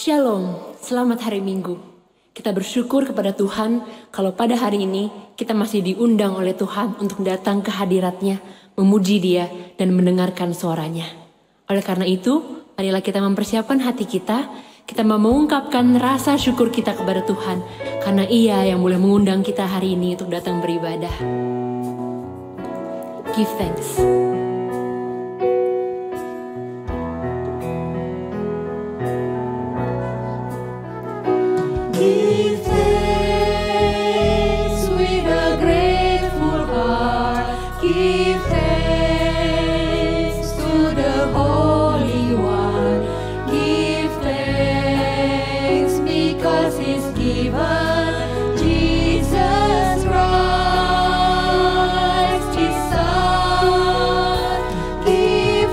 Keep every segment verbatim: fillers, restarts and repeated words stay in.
Shalom, selamat hari Minggu. Kita bersyukur kepada Tuhan kalau pada hari ini kita masih diundang oleh Tuhan untuk datang ke hadirat-Nya, memuji Dia dan mendengarkan suaranya. Oleh karena itu, marilah kita mempersiapkan hati kita, kita mau mengungkapkan rasa syukur kita kepada Tuhan karena Ia yang boleh mengundang kita hari ini untuk datang beribadah. Give thanks. Give thanks with a grateful heart. Give thanks to the Holy One. Give thanks because He's given Jesus Christ, His Son. Give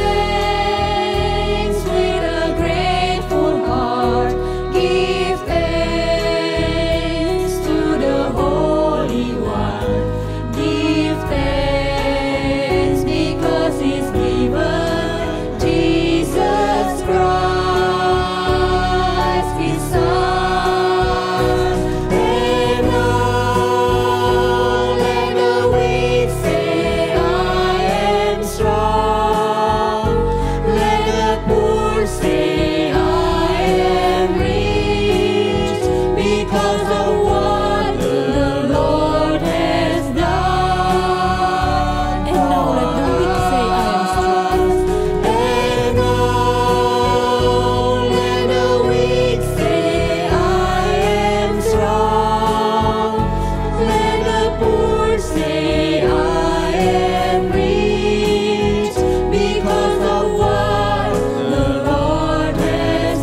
thanks with a grateful heart. Give thanks to the Holy One. Give thanks because He's given Jesus Christ, His Son. And now let the weak say, I am strong. Let the poor say, I am rich, because of what the Lord has done. And now let the weak say, I am strong. And now let the weak say, I am strong. Let the poor say, I am rich, because of what the Lord has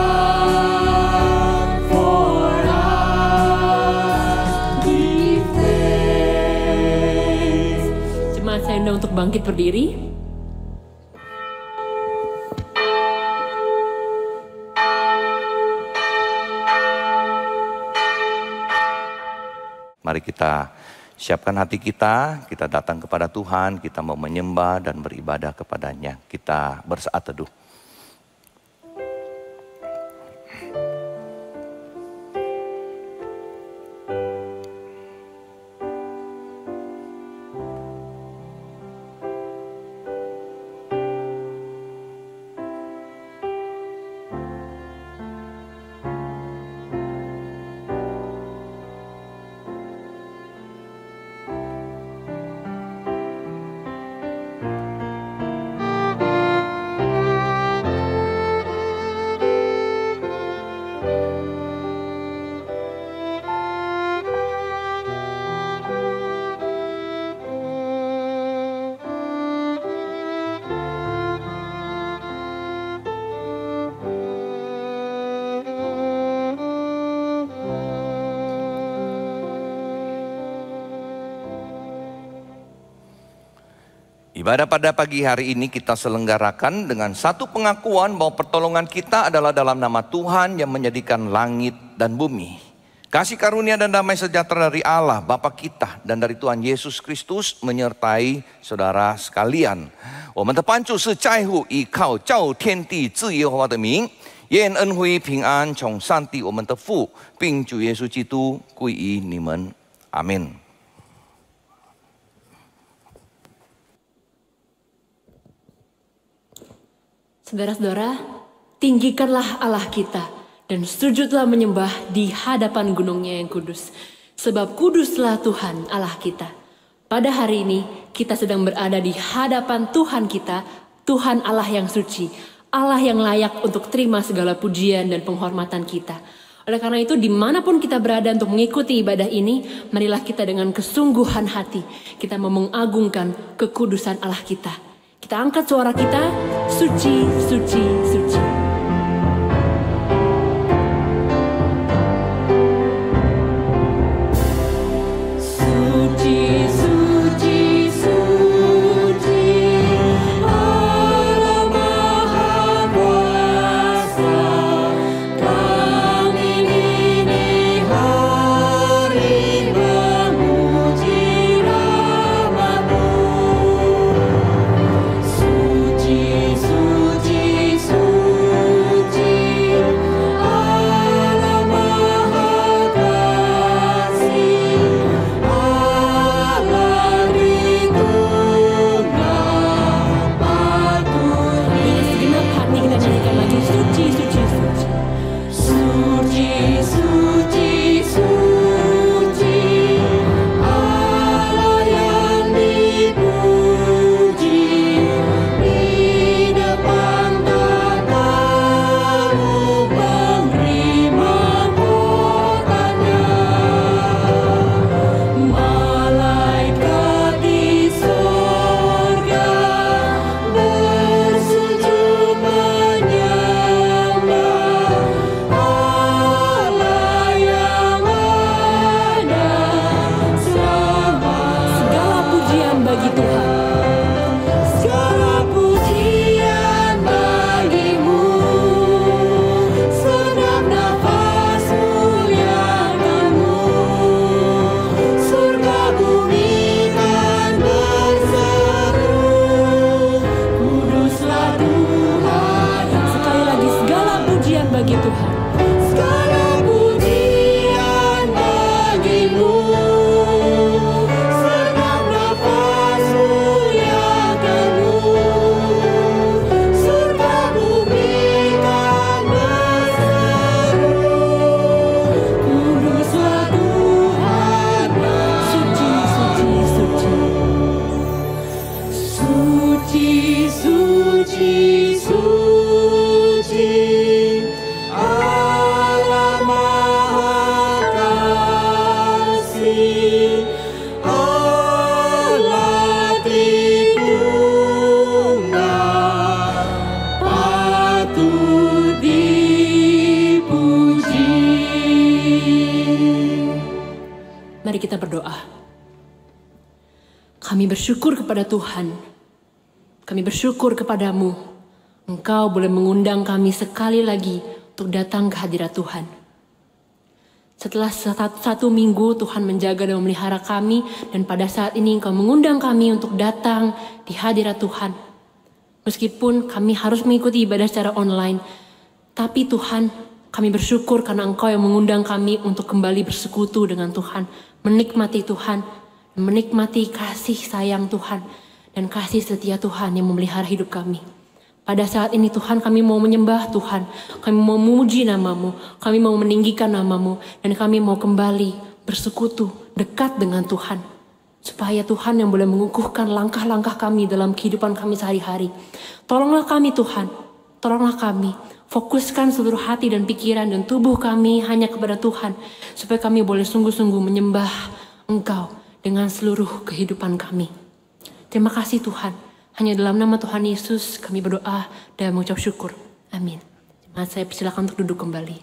done for us. Give thanks. Jemaat saya undang untuk bangkit berdiri. Mari kita siapkan hati kita, kita datang kepada Tuhan, kita mau menyembah dan beribadah kepadanya. Kita bersaat teduh. Ibadah pada pagi hari ini kita selenggarakan dengan satu pengakuan bahwa pertolongan kita adalah dalam nama Tuhan yang menjadikan langit dan bumi. Kasih karunia dan damai sejahtera dari Allah Bapa kita dan dari Tuhan Yesus Kristus menyertai saudara sekalian. 我们的帮助是在乎依靠造天地之耶和华的名，愿恩惠平安从上帝我们的父并主耶稣基督归于你们。阿们。 Saudara-saudara, tinggikanlah Allah kita dan sujudlah menyembah di hadapan gunungnya yang kudus. Sebab kuduslah Tuhan Allah kita. Pada hari ini kita sedang berada di hadapan Tuhan kita, Tuhan Allah yang suci, Allah yang layak untuk terima segala pujian dan penghormatan kita. Oleh karena itu dimanapun kita berada untuk mengikuti ibadah ini, marilah kita dengan kesungguhan hati, kita mau mengagungkan kekudusan Allah kita. Kita angkat suara kita, suci, suci, suci. Suci, suci, suci, Allah Maha Kuasa. Kami ini hari memuji nama-Mu. Suci, suci, suci. Mari kita berdoa. Kami bersyukur kepada Tuhan. Kami bersyukur kepadamu. Engkau boleh mengundang kami sekali lagi untuk datang ke hadirat Tuhan. Setelah satu, satu minggu Tuhan menjaga dan memelihara kami. Dan pada saat ini Engkau mengundang kami untuk datang di hadirat Tuhan. Meskipun kami harus mengikuti ibadah secara online. Tapi Tuhan, kami bersyukur karena Engkau yang mengundang kami untuk kembali bersekutu dengan Tuhan. Menikmati Tuhan, menikmati kasih sayang Tuhan, dan kasih setia Tuhan yang memelihara hidup kami. Pada saat ini Tuhan, kami mau menyembah Tuhan, kami mau memuji namamu, kami mau meninggikan namamu, dan kami mau kembali bersekutu dekat dengan Tuhan. Supaya Tuhan yang boleh mengukuhkan langkah-langkah kami dalam kehidupan kami sehari-hari. Tolonglah kami Tuhan, tolonglah kami. Fokuskan seluruh hati dan pikiran dan tubuh kami hanya kepada Tuhan. Supaya kami boleh sungguh-sungguh menyembah Engkau dengan seluruh kehidupan kami. Terima kasih Tuhan. Hanya dalam nama Tuhan Yesus kami berdoa dan mengucap syukur. Amin. Jemaat saya persilakan untuk duduk kembali.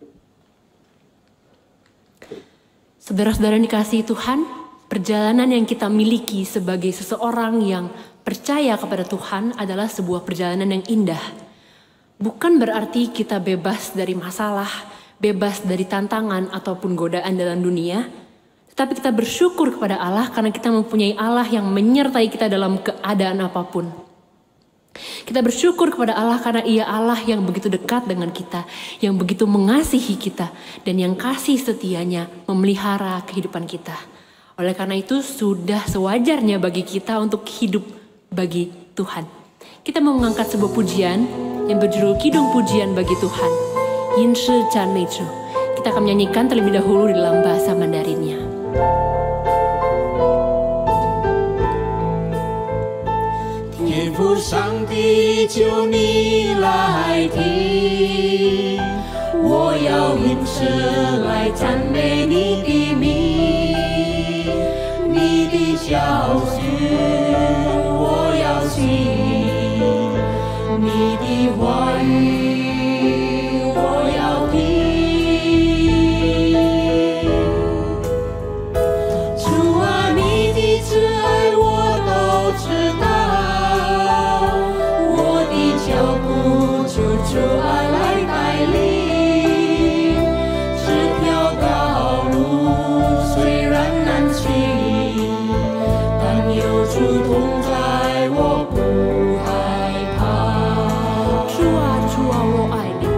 Saudara-saudara yang dikasihi Tuhan, perjalanan yang kita miliki sebagai seseorang yang percaya kepada Tuhan adalah sebuah perjalanan yang indah. Bukan berarti kita bebas dari masalah, bebas dari tantangan ataupun godaan dalam dunia. Tetapi kita bersyukur kepada Allah karena kita mempunyai Allah yang menyertai kita dalam keadaan apapun. Kita bersyukur kepada Allah karena Ia Allah yang begitu dekat dengan kita, yang begitu mengasihi kita, dan yang kasih setianya memelihara kehidupan kita. Oleh karena itu sudah sewajarnya bagi kita untuk hidup bagi Tuhan. Kita mau mengangkat sebuah pujian yang berjudul Kidung Pujian Bagi Tuhan. Yin Shi Chan Mei Zhu. Kita akan menyanyikan terlebih dahulu di dalam bahasa Mandarinnya. 天父上帝，求你来听，我要因此来赞美你的名，你的教训我要信，你的话语我要听。主啊，你的慈爱我都知道。 脚步就主爱来带领，这条道路虽然难行，但有主同在，我不害怕。 主啊，主啊，我爱你。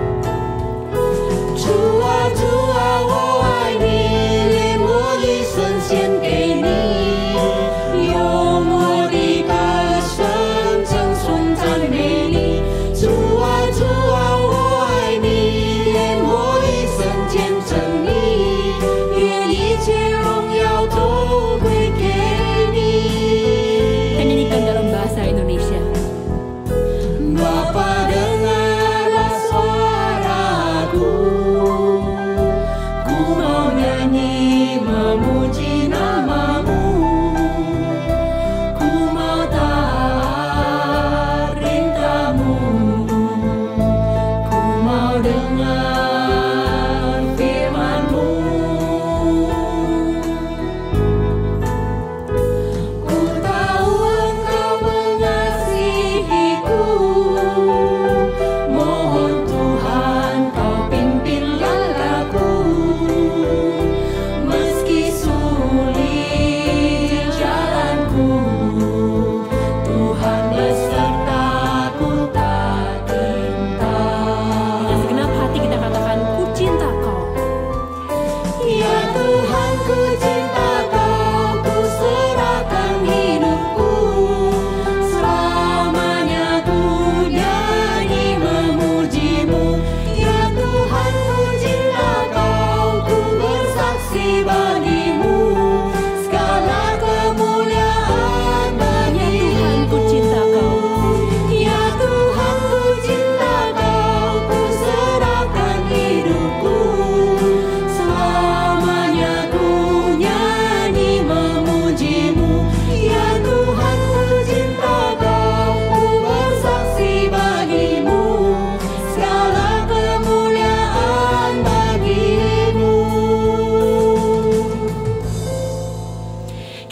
主啊，主啊，我爱你，连我一生献给你，用我的歌声称颂赞美。 主啊，主啊，我爱你，愿我一生见证你，愿一切荣耀都归给你。 Dan nyanyikan dalam bahasa Indonesia. Bapa dengarlah suaraku, ku mau nyanyi memuji namamu, ku mau taat perintahmu. Dengar firman-Mu, ku tahu Engkau mengasihiku, mohon Tuhan Kau pimpin langkahku, meski sulit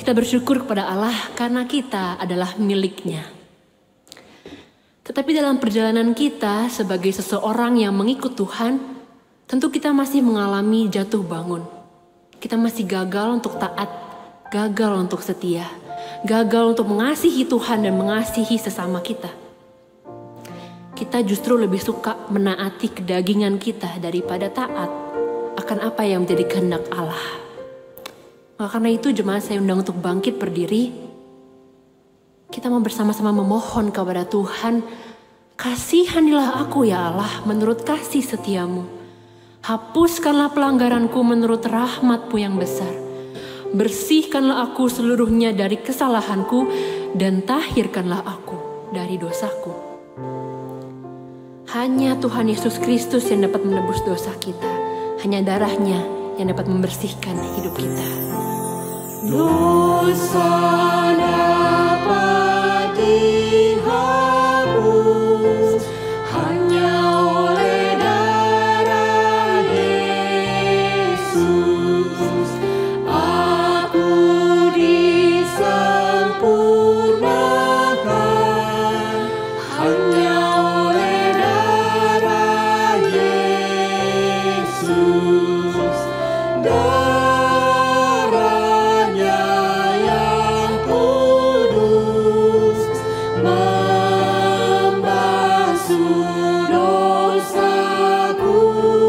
Kita bersyukur kepada Allah karena kita adalah milik-Nya. Tetapi dalam perjalanan kita sebagai seseorang yang mengikut Tuhan, tentu kita masih mengalami jatuh bangun. Kita masih gagal untuk taat, gagal untuk setia, gagal untuk mengasihi Tuhan dan mengasihi sesama kita. Kita justru lebih suka menaati kedagingan kita daripada taat akan apa yang menjadi kehendak Allah. Maka karena itu jemaat saya undang untuk bangkit berdiri. Kita mau bersama-sama memohon kepada Tuhan, kasihanilah aku ya Allah menurut kasih setiamu. Hapuskanlah pelanggaranku menurut rahmat-Mu yang besar. Bersihkanlah aku seluruhnya dari kesalahanku dan tahirkanlah aku dari dosaku. Hanya Tuhan Yesus Kristus yang dapat menebus dosa kita. Hanya darah-Nya yang dapat membersihkan hidup kita. Dosa dapat dihapus hanya oleh darah Yesus. Aku disempurnakan hanya oleh darah Yesus. Darahnya yang kudus membasuh dosaku.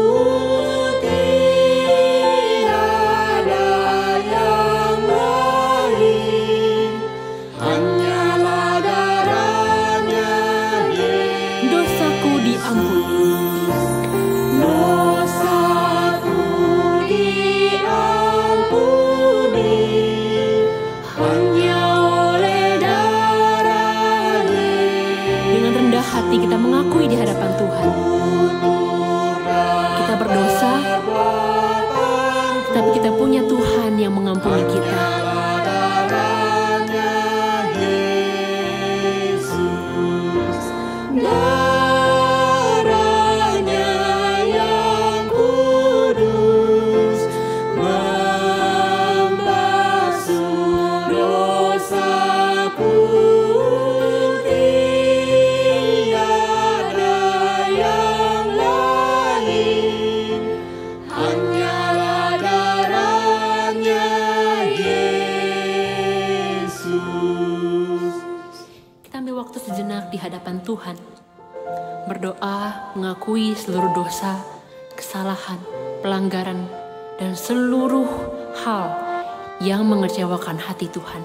Tiada yang lain, hanyalah darahnya Yesus. Dosaku diampuni. Dosaku diampuni hanya oleh darah Yesus. Dengan rendah hati kita mengakui di hadapan Tuhan. Kita berdosa, tapi kita punya Tuhan yang mengampuni kita. Darahnya Yesus, darahnya yang kudus membasuh dosaku. Tiada yang lain, hanyalah darahnya Yesus. Kita ambil waktu sejenak di hadapan Tuhan. Berdoa, mengakui seluruh dosa, kesalahan, pelanggaran, dan seluruh hal yang mengecewakan hati Tuhan.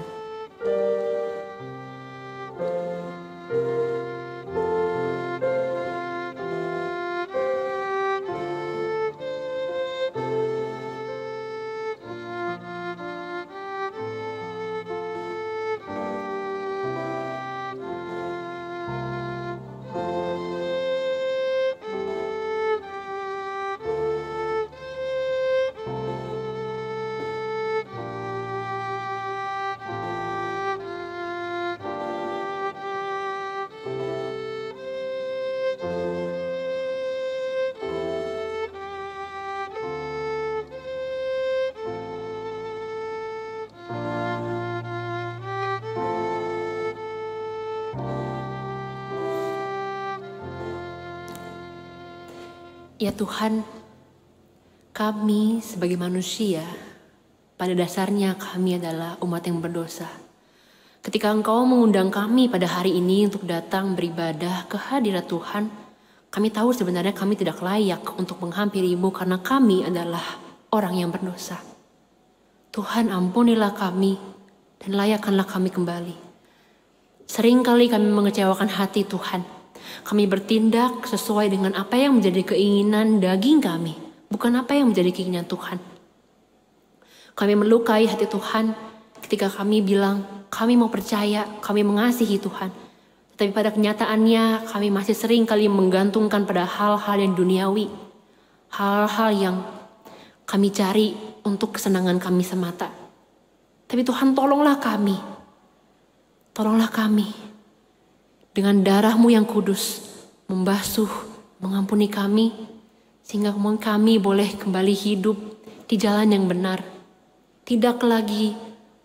Ya Tuhan, kami sebagai manusia, pada dasarnya kami adalah umat yang berdosa. Ketika Engkau mengundang kami pada hari ini untuk datang beribadah ke hadirat Tuhan, kami tahu sebenarnya kami tidak layak untuk menghampiri-Mu karena kami adalah orang yang berdosa. Tuhan, ampunilah kami dan layakkanlah kami kembali. Seringkali kami mengecewakan hati Tuhan. Kami bertindak sesuai dengan apa yang menjadi keinginan daging kami, bukan apa yang menjadi keinginan Tuhan. Kami melukai hati Tuhan ketika kami bilang, kami mau percaya, kami mengasihi Tuhan. Tetapi pada kenyataannya kami masih sering kali menggantungkan pada hal-hal yang duniawi. Hal-hal yang kami cari untuk kesenangan kami semata. Tapi Tuhan, tolonglah kami. Tolonglah kami. Dengan darah-Mu yang kudus, membasuh, mengampuni kami, sehingga kami boleh kembali hidup di jalan yang benar. Tidak lagi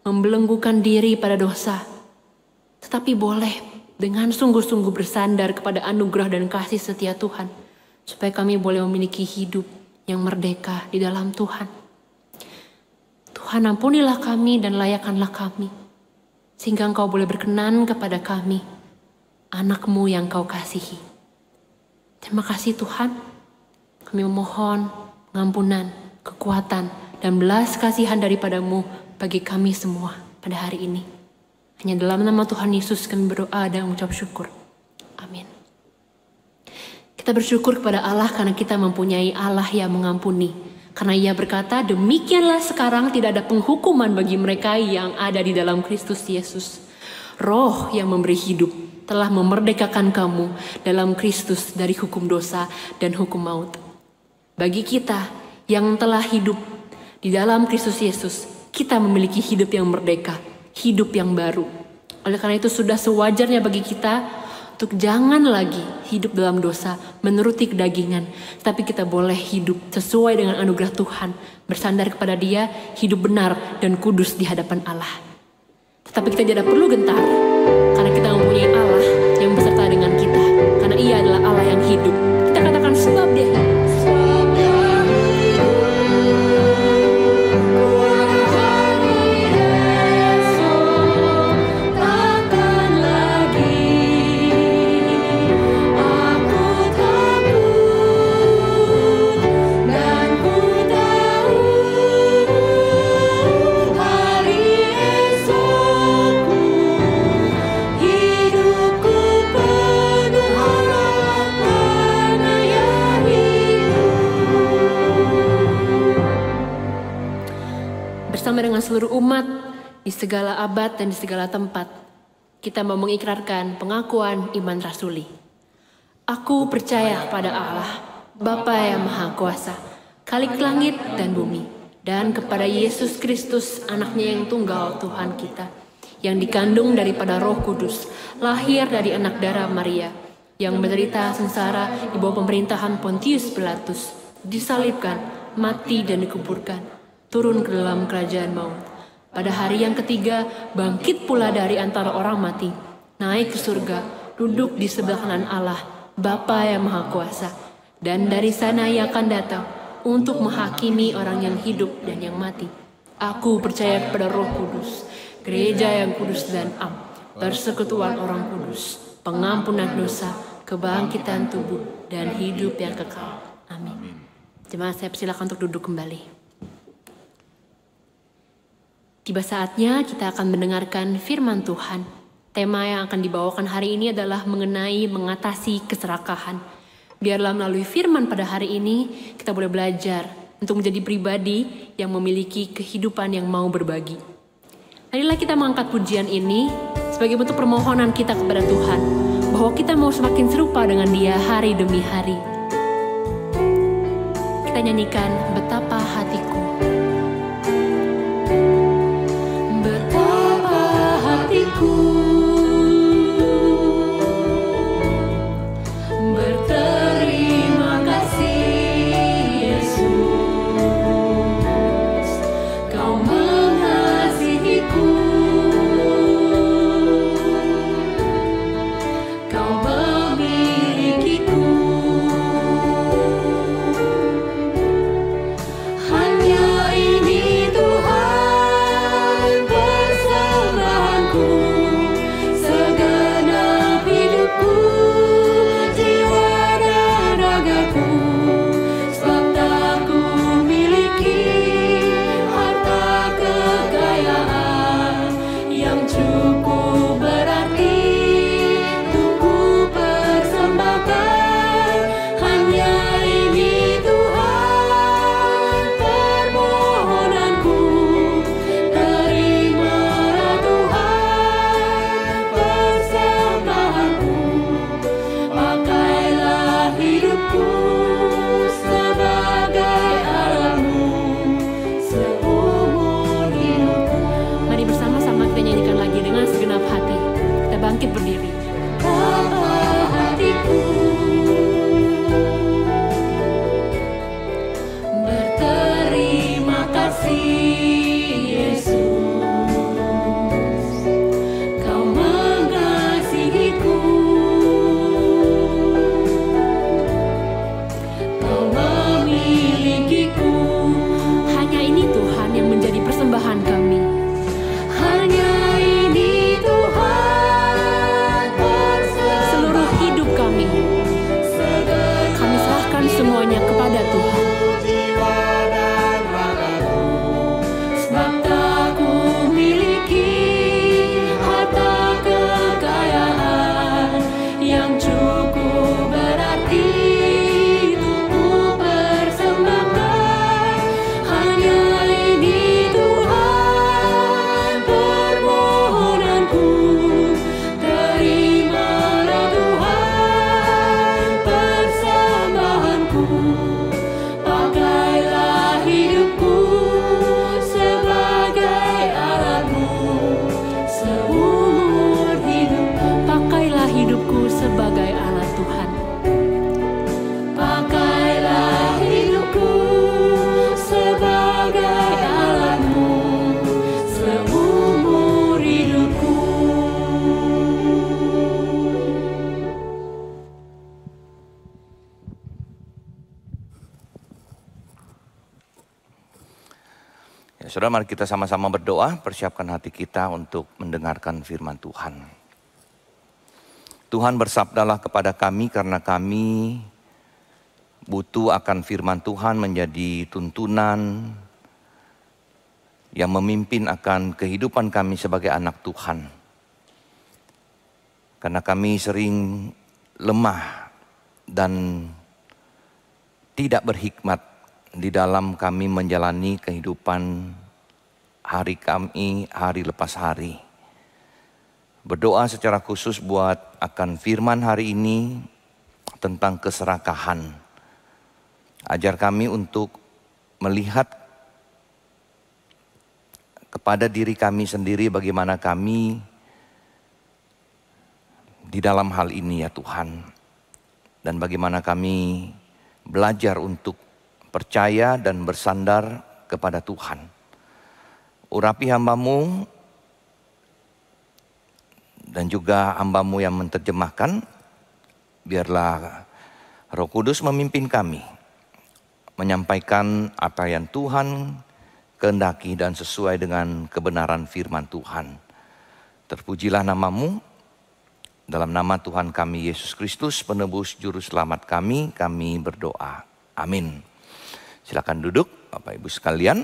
membelenggukan diri pada dosa, tetapi boleh dengan sungguh-sungguh bersandar kepada anugerah dan kasih setia Tuhan, supaya kami boleh memiliki hidup yang merdeka di dalam Tuhan. Tuhan, ampunilah kami dan layakkanlah kami, sehingga Engkau boleh berkenan kepada kami, anak-Mu yang Kau kasihi. Terima kasih Tuhan, kami memohon pengampunan, kekuatan, dan belas kasihan daripada-Mu bagi kami semua pada hari ini. Hanya dalam nama Tuhan Yesus kami berdoa dan mengucap syukur. Amin. Kita bersyukur kepada Allah karena kita mempunyai Allah yang mengampuni. Karena Ia berkata, demikianlah sekarang tidak ada penghukuman bagi mereka yang ada di dalam Kristus Yesus. Roh yang memberi hidup telah memerdekakan kamu dalam Kristus dari hukum dosa dan hukum maut. Bagi kita yang telah hidup di dalam Kristus Yesus, kita memiliki hidup yang merdeka, hidup yang baru. Oleh karena itu sudah sewajarnya bagi kita untuk jangan lagi hidup dalam dosa, menuruti kedagingan. Tapi kita boleh hidup sesuai dengan anugerah Tuhan, bersandar kepada Dia, hidup benar dan kudus di hadapan Allah. Tetapi kita tidak perlu gentar, karena kita mempunyai Allah yang beserta dengan kita. Karena Ia adalah Allah yang hidup. Kita katakan sebab Dia hidup. Bersama dengan seluruh umat di segala abad dan di segala tempat, kita mau mengikrarkan pengakuan iman rasuli. Aku percaya pada Allah, Bapa yang Maha Kuasa, Khalik langit dan bumi, dan kepada Yesus Kristus, anaknya yang tunggal Tuhan kita, yang dikandung daripada Roh Kudus, lahir dari anak darah Maria, yang menderita sengsara di bawah pemerintahan Pontius Pilatus, disalibkan, mati dan dikuburkan, turun ke dalam kerajaan maut. Pada hari yang ketiga, bangkit pula dari antara orang mati, naik ke surga, duduk di sebelah kanan Allah, Bapa yang Maha Kuasa. Dan dari sana Ia akan datang untuk menghakimi orang yang hidup dan yang mati. Aku percaya kepada Roh Kudus, gereja yang kudus dan am, persekutuan orang kudus, pengampunan dosa, kebangkitan tubuh, dan hidup yang kekal. Amin. Jemaat, saya persilakan untuk duduk kembali. Tiba saatnya kita akan mendengarkan firman Tuhan. Tema yang akan dibawakan hari ini adalah mengenai mengatasi keserakahan. Biarlah melalui firman pada hari ini kita boleh belajar untuk menjadi pribadi yang memiliki kehidupan yang mau berbagi. Marilah kita mengangkat pujian ini sebagai bentuk permohonan kita kepada Tuhan, bahwa kita mau semakin serupa dengan Dia hari demi hari. Kita nyanyikan Betapa Hatiku. Berterima kasih Yesus, Kau mengasihiku, Kau memilikiku. Hanya ini Tuhan persembahku, segenap hidupku, jiwa dan ragaku, sebab tak ku miliki harta Saudara, mari kita sama-sama berdoa, persiapkan hati kita untuk mendengarkan firman Tuhan. Tuhan, bersabdalah kepada kami karena kami butuh akan firman Tuhan menjadi tuntunan yang memimpin akan kehidupan kami sebagai anak Tuhan. Karena kami sering lemah dan tidak berhikmat di dalam kami menjalani kehidupan hari kami, hari lepas hari. Berdoa secara khusus buat akan firman hari ini tentang keserakahan. Ajar kami untuk melihat kepada diri kami sendiri bagaimana kami di dalam hal ini ya Tuhan. Dan bagaimana kami belajar untuk percaya dan bersandar kepada Tuhan. Urapi hamba-Mu dan juga hamba-Mu yang menerjemahkan. Biarlah Roh Kudus memimpin kami menyampaikan apa yang Tuhan kehendaki dan sesuai dengan kebenaran firman Tuhan. Terpujilah nama-Mu. Dalam nama Tuhan kami Yesus Kristus, penebus juru selamat kami, kami berdoa. Amin. Silakan duduk Bapak Ibu sekalian.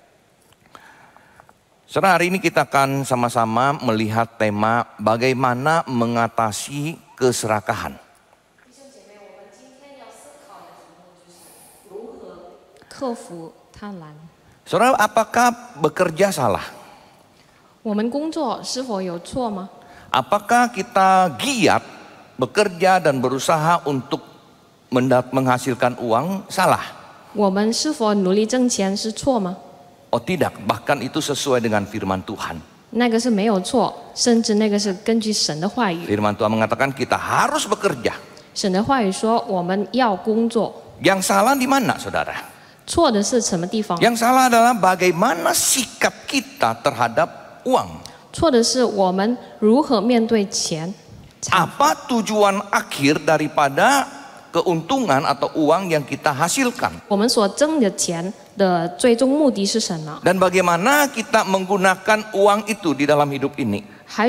Saudara, hari ini kita akan sama-sama melihat tema bagaimana mengatasi keserakahan. Saudara, apakah bekerja salah? Apakah kita giat bekerja dan berusaha untuk menghasilkan uang salah? Oh tidak, bahkan itu sesuai dengan firman Tuhan. Firman Tuhan mengatakan kita harus bekerja. Yang salah di mana, saudara? Yang salah adalah bagaimana sikap kita terhadap uang. Apa tujuan akhir daripada keuntungan atau uang yang kita hasilkan? Dan bagaimana kita menggunakan uang itu di dalam hidup ini?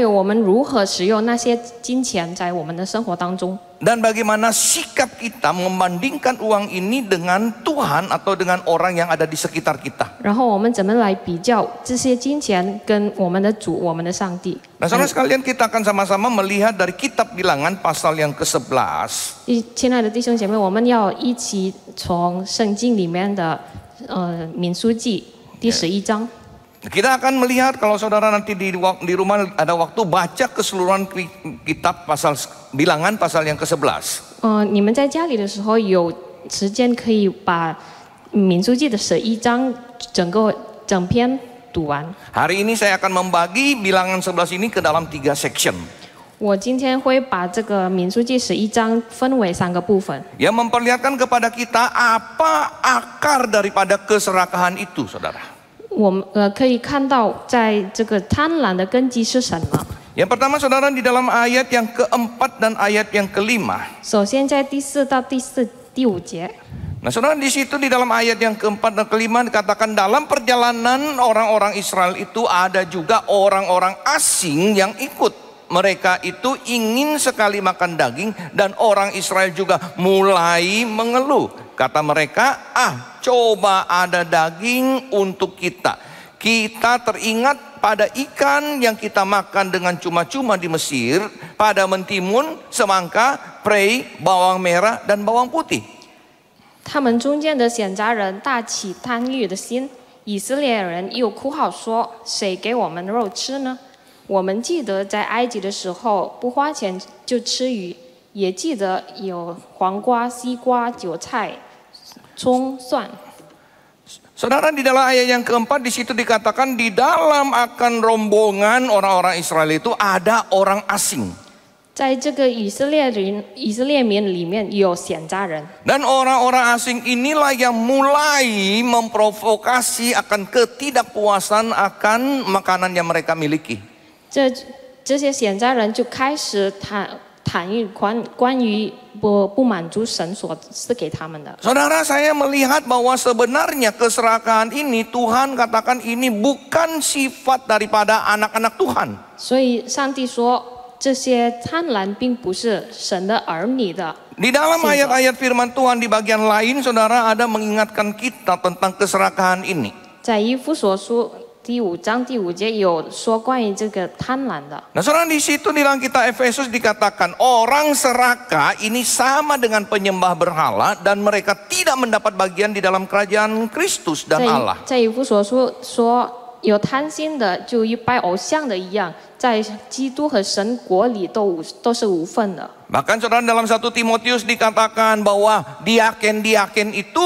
Dan bagaimana sikap kita membandingkan uang ini dengan Tuhan atau dengan orang yang ada di sekitar kita? Nah, saudara sekalian, kita akan sama-sama melihat dari kitab Bilangan pasal yang ke sebelas. Kita akan melihat, kalau saudara nanti di, di rumah ada waktu, baca keseluruhan kitab pasal Bilangan pasal yang ke sebelas. Hari ini saya akan membagi Bilangan sebelas ini ke dalam tiga section. Yang memperlihatkan kepada kita apa akar daripada keserakahan itu, saudara. Yang pertama, saudara, di dalam ayat yang keempat dan ayat yang kelima. Nah, saudara, di situ di dalam ayat yang keempat dan kelima dikatakan dalam perjalanan orang-orang Israel itu ada juga orang-orang asing yang ikut. Mereka itu ingin sekali makan daging dan orang Israel juga mulai mengeluh. Kata mereka, ah coba ada daging untuk kita. Kita teringat pada ikan yang kita makan dengan cuma-cuma di Mesir, pada mentimun, semangka, prei, bawang merah dan bawang putih. 他们中间的显杂人大起贪欲的心，以色列人又哭号说：“谁给我们肉吃呢？我们记得在埃及的时候不花钱就吃鱼，也记得有黄瓜、西瓜、韭菜、葱、蒜。” Saudara, di dalam ayat yang keempat di situ dikatakan di dalam akan rombongan orang-orang Israel itu ada orang asing. 在这个以色列人、以色列民里面有显杂人。 Dan orang-orang asing inilah yang mulai memprovokasi akan ketidakpuasan akan makanan yang mereka miliki. 这这些显杂人就开始谈谈论关关于不不满足神所赐给他们的。 Saudara, saya melihat bahwa sebenarnya keserakahan ini Tuhan katakan ini bukan sifat daripada anak-anak Tuhan. 所以上帝说，这些贪婪并不是神的儿女的。 Di dalam ayat-ayat firman Tuhan di bagian lain, saudara, ada mengingatkan kita tentang keserakahan ini. 在以弗所书第五章第五节有说关于这个贪婪的。 Nah, saudara, di situ di dalam kitab Efesus dikatakan orang serakah ini sama dengan penyembah berhala dan mereka tidak mendapat bagian di dalam kerajaan Kristus dan 在 Allah. 在以弗所书说，有贪心的就与拜偶像的一样，在基督和神国里都无都是无份的。 Bahkan saudara dalam satu Timotius dikatakan bahwa diaken-diaken itu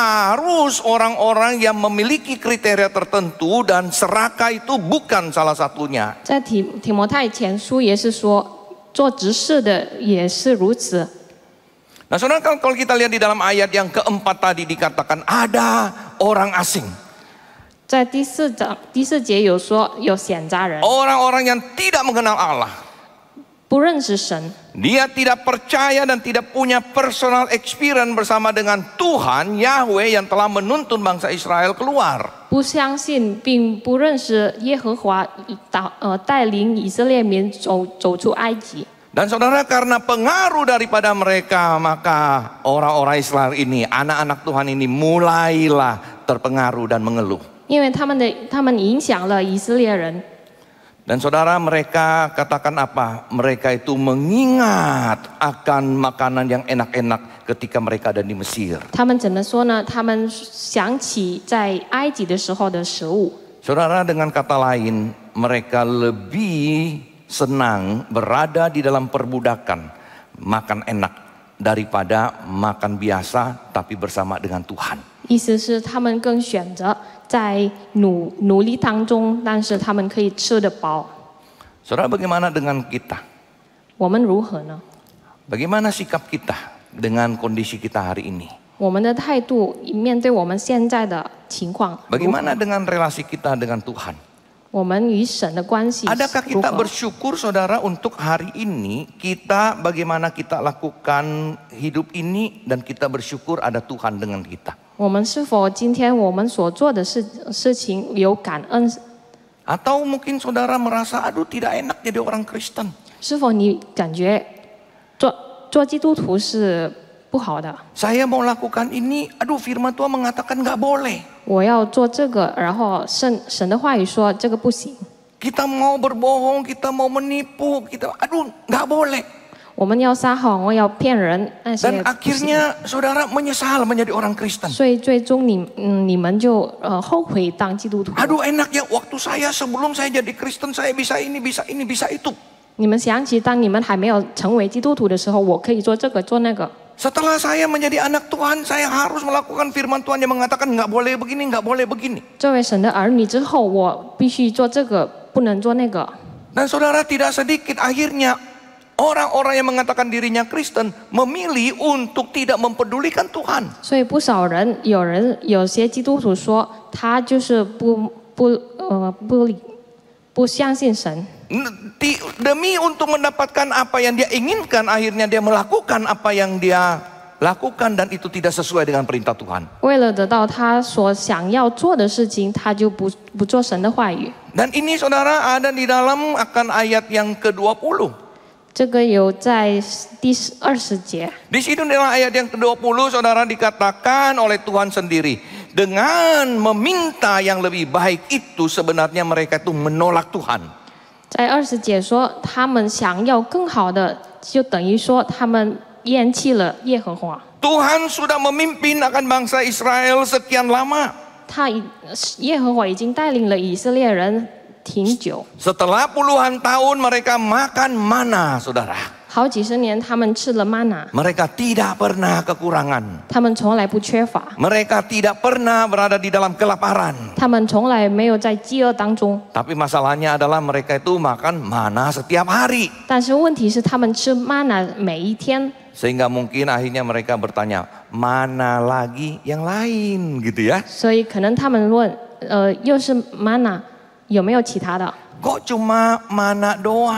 harus orang-orang yang memiliki kriteria tertentu dan serakah itu bukan salah satunya. 在提提摩太前书也是说，做执事的也是如此。 Nah, saudara, kalau kita lihat di dalam ayat yang keempat tadi dikatakan ada orang asing. 在第四章第四节有说有显杂人， Orang-orang yang tidak mengenal Allah. 不认识神， Dia tidak percaya dan tidak punya personal experience bersama dengan Tuhan Yahweh yang telah menuntun bangsa Israel keluar. 不相信并不认识耶和华导呃带领以色列民走走出埃及。 Dan saudara, karena pengaruh daripada mereka, maka orang-orang Israel ini, anak-anak Tuhan ini mulailah terpengaruh dan mengeluh. 因为他们的他们影响了以色列人， Dan saudara, mereka katakan apa? Mereka itu mengingat akan makanan yang enak-enak ketika mereka ada di Mesir. 他们怎么说呢？他们想起在埃及的时候的食物。 Saudara, dengan kata lain, mereka lebih senang berada di dalam perbudakan, makan enak daripada makan biasa tapi bersama dengan Tuhan. 意思是他们更选择在努努力当中，但是他们可以吃得饱。 Saudara, bagaimana dengan kita? 我们如何呢？ Bagaimana sikap kita dengan kondisi kita hari ini? 我们的态度面对我们现在的情况如何， Bagaimana dengan relasi kita dengan Tuhan? 我们与神的关系 Adakah 如 kita 何？ bersyukur, saudara, untuk hari ini kita bagaimana kita lakukan hidup ini dan kita bersyukur ada Tuhan dengan kita? 我们是否今天我们所做的事事情有感恩？ Atau mungkin saudara merasa, aduh tidak enak jadi orang Kristen. 是否你感觉做做基督徒是不好的？ Saya mau lakukan ini, aduh firman Tuhan mengatakan nggak boleh. 我要做这个，然后神神的话语说这个不行。 Kita mau berbohong, kita mau menipu, kita aduh nggak boleh. 我们要撒谎，我要骗人，那些 Dan 不行。 akhirnya saudara menyesal menjadi orang Kristen. 所以最终你嗯你们就呃后悔当基督徒。 Aduh enak ya, waktu saya sebelum saya jadi Kristen saya bisa ini, bisa ini, bisa itu. 你们想起当你们还没有成为基督徒的时候，我可以做这个做那个。 Setelah saya menjadi anak Tuhan, saya harus melakukan firman Tuhan yang mengatakan nggak boleh begini, nggak boleh begini. 作为神的儿女之后，我必须做这个，不能做那个。 Dan saudara, tidak sedikit akhirnya orang-orang yang mengatakan dirinya Kristen memilih untuk tidak mempedulikan Tuhan. 所以不少人，有人有些基督徒说，他就是不不呃不理不相信神。 Di- Demi untuk mendapatkan apa yang dia inginkan, akhirnya dia melakukan apa yang dia lakukan dan itu tidak sesuai dengan perintah Tuhan. 为了得到他所想要做的事情，他就不不做神的话语。 Dan ini saudara ada di dalam akan ayat yang ke dua puluh. 这个有在第二十节， Di situ dalam ayat yang ke dua puluh saudara dikatakan oleh Tuhan sendiri, dengan meminta yang lebih baik itu sebenarnya mereka itu menolak Tuhan. 在二十节说，他们想要更好的，就等于说他们厌弃了耶和华。 Tuhan sudah memimpin akan bangsa Israel sekian lama. 他已耶和华已经带领了以色列人挺久， Setelah puluhan tahun mereka makan mana, saudara. 好几十年他们吃了玛拿， Mereka tidak pernah kekurangan. 他们从来不缺乏， Mereka tidak pernah berada di dalam kelaparan. 他们从来没有在饥饿当中。 Tapi masalahnya adalah mereka itu makan mana setiap hari. 但是问题是，他们吃玛拿每一天， Sehingga mungkin akhirnya mereka bertanya, mana lagi yang lain gitu ya. 所以可能他们问，呃，又是玛拿，有没有其他的？ Kok cuma mana doang?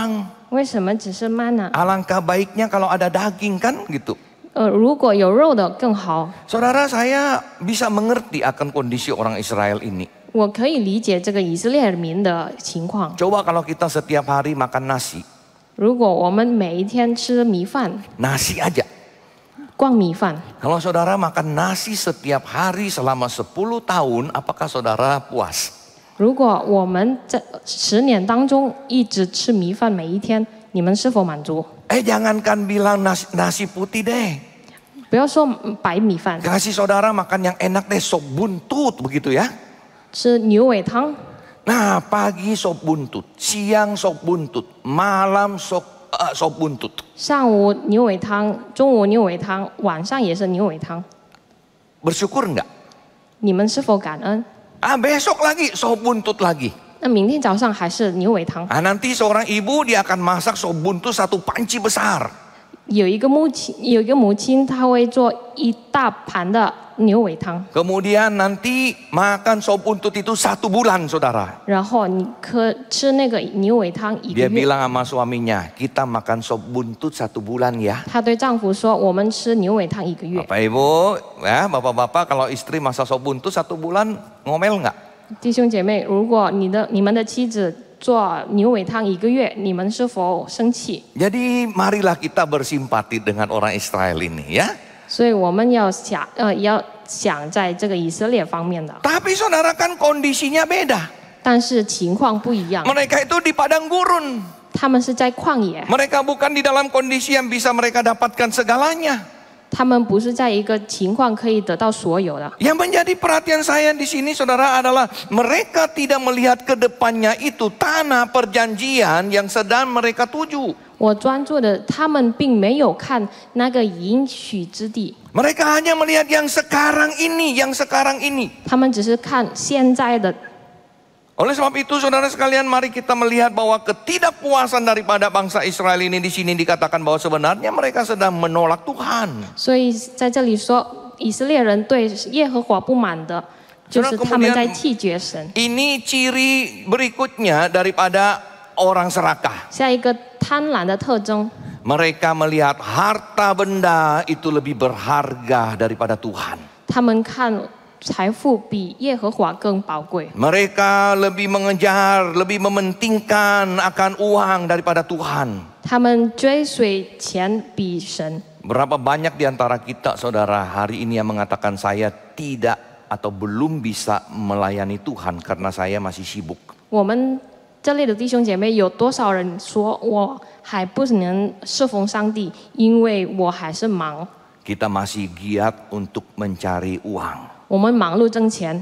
为什么只是 mana？ Alangkah baiknya kalau ada daging kan gitu. 呃，如果有肉的更好。 Saudara, saya bisa mengerti akan kondisi orang Israel ini. 我可以理解这个以色列民的情况。 Coba kalau kita setiap hari makan nasi. 如果我们每一天吃米饭， Nasi aja. 光米饭， Kalau saudara makan nasi setiap hari selama sepuluh tahun, apakah saudara puas? 如果我们在十年当中一直吃米饭，每一天，你们是否满足？ Eh jangankan bilang nasi, nasi putih deh. 不要说白米饭， Kasih saudara makan yang enak deh, sop buntut begitu ya. 吃牛尾汤， Nah pagi sop buntut, siang sop buntut, malam sop, uh, sop buntut. 上午牛尾汤，中午牛尾汤，晚上也是牛尾汤。 Bersyukur enggak? 你们是否感恩？ Ah besok lagi sop buntut lagi. 那明天早上还是牛尾汤。 Ah nanti seorang ibu dia akan masak sop buntut satu panci besar. 有一个母亲，有一个母亲，她会做一大盘的牛尾汤， Kemudian nanti makan sop buntut itu satu bulan saudara. 然后你可吃那个牛尾汤一个 Dia 月。 bilang sama suaminya, kita makan sop buntut satu bulan ya. 她对丈夫说：“我们吃牛尾汤一个月。 Bapak ibu, ya bapak-bapak kalau istri masak sop buntut satu bulan ngomel nggak? ” 弟兄姐妹，如果你的你们的妻子做牛尾汤一个月，你们是否生气？ Jadi marilah kita bersimpati dengan orang Israel ini ya. 所以我们要想，呃，要想在这个以色列方面的， Tapi saudara kan kondisinya beda. 但是情况不一样， Mereka itu di padang gurun. 他们是在旷野， Mereka bukan di dalam kondisi yang bisa mereka dapatkan segalanya. 他们不是在一个情况可以得到所有的。 Yang menjadi perhatian saya di sini saudara adalah mereka tidak melihat ke depannya itu tanah perjanjian yang sedang mereka tuju. 我专注的，他们并没有看那个应许之地， Mereka hanya melihat yang sekarang ini, yang sekarang ini. 他们只是看现在的。 Oleh sebab itu saudara sekalian, mari kita melihat bahwa ketidakpuasan daripada bangsa Israel ini di sini dikatakan bahwa sebenarnya mereka sedang menolak Tuhan. 所以在这里说，以色列人对耶和华不满的，就是他们在弃绝神。 Ini ciri berikutnya daripada orang serakah. 下一个贪婪的特征， Mereka melihat harta benda itu lebih berharga daripada Tuhan. 他们看财富比耶和华更宝贵， Mereka lebih mengejar, lebih mementingkan akan uang daripada Tuhan. 他们追随钱比神。 Berapa banyak di antara kita saudara hari ini yang mengatakan saya tidak atau belum bisa melayani Tuhan karena saya masih sibuk. 我们这里的弟兄姐妹有多少人说我还不能侍奉上帝，因为我还是忙。 Kita masih giat untuk mencari uang. 我们忙碌挣钱，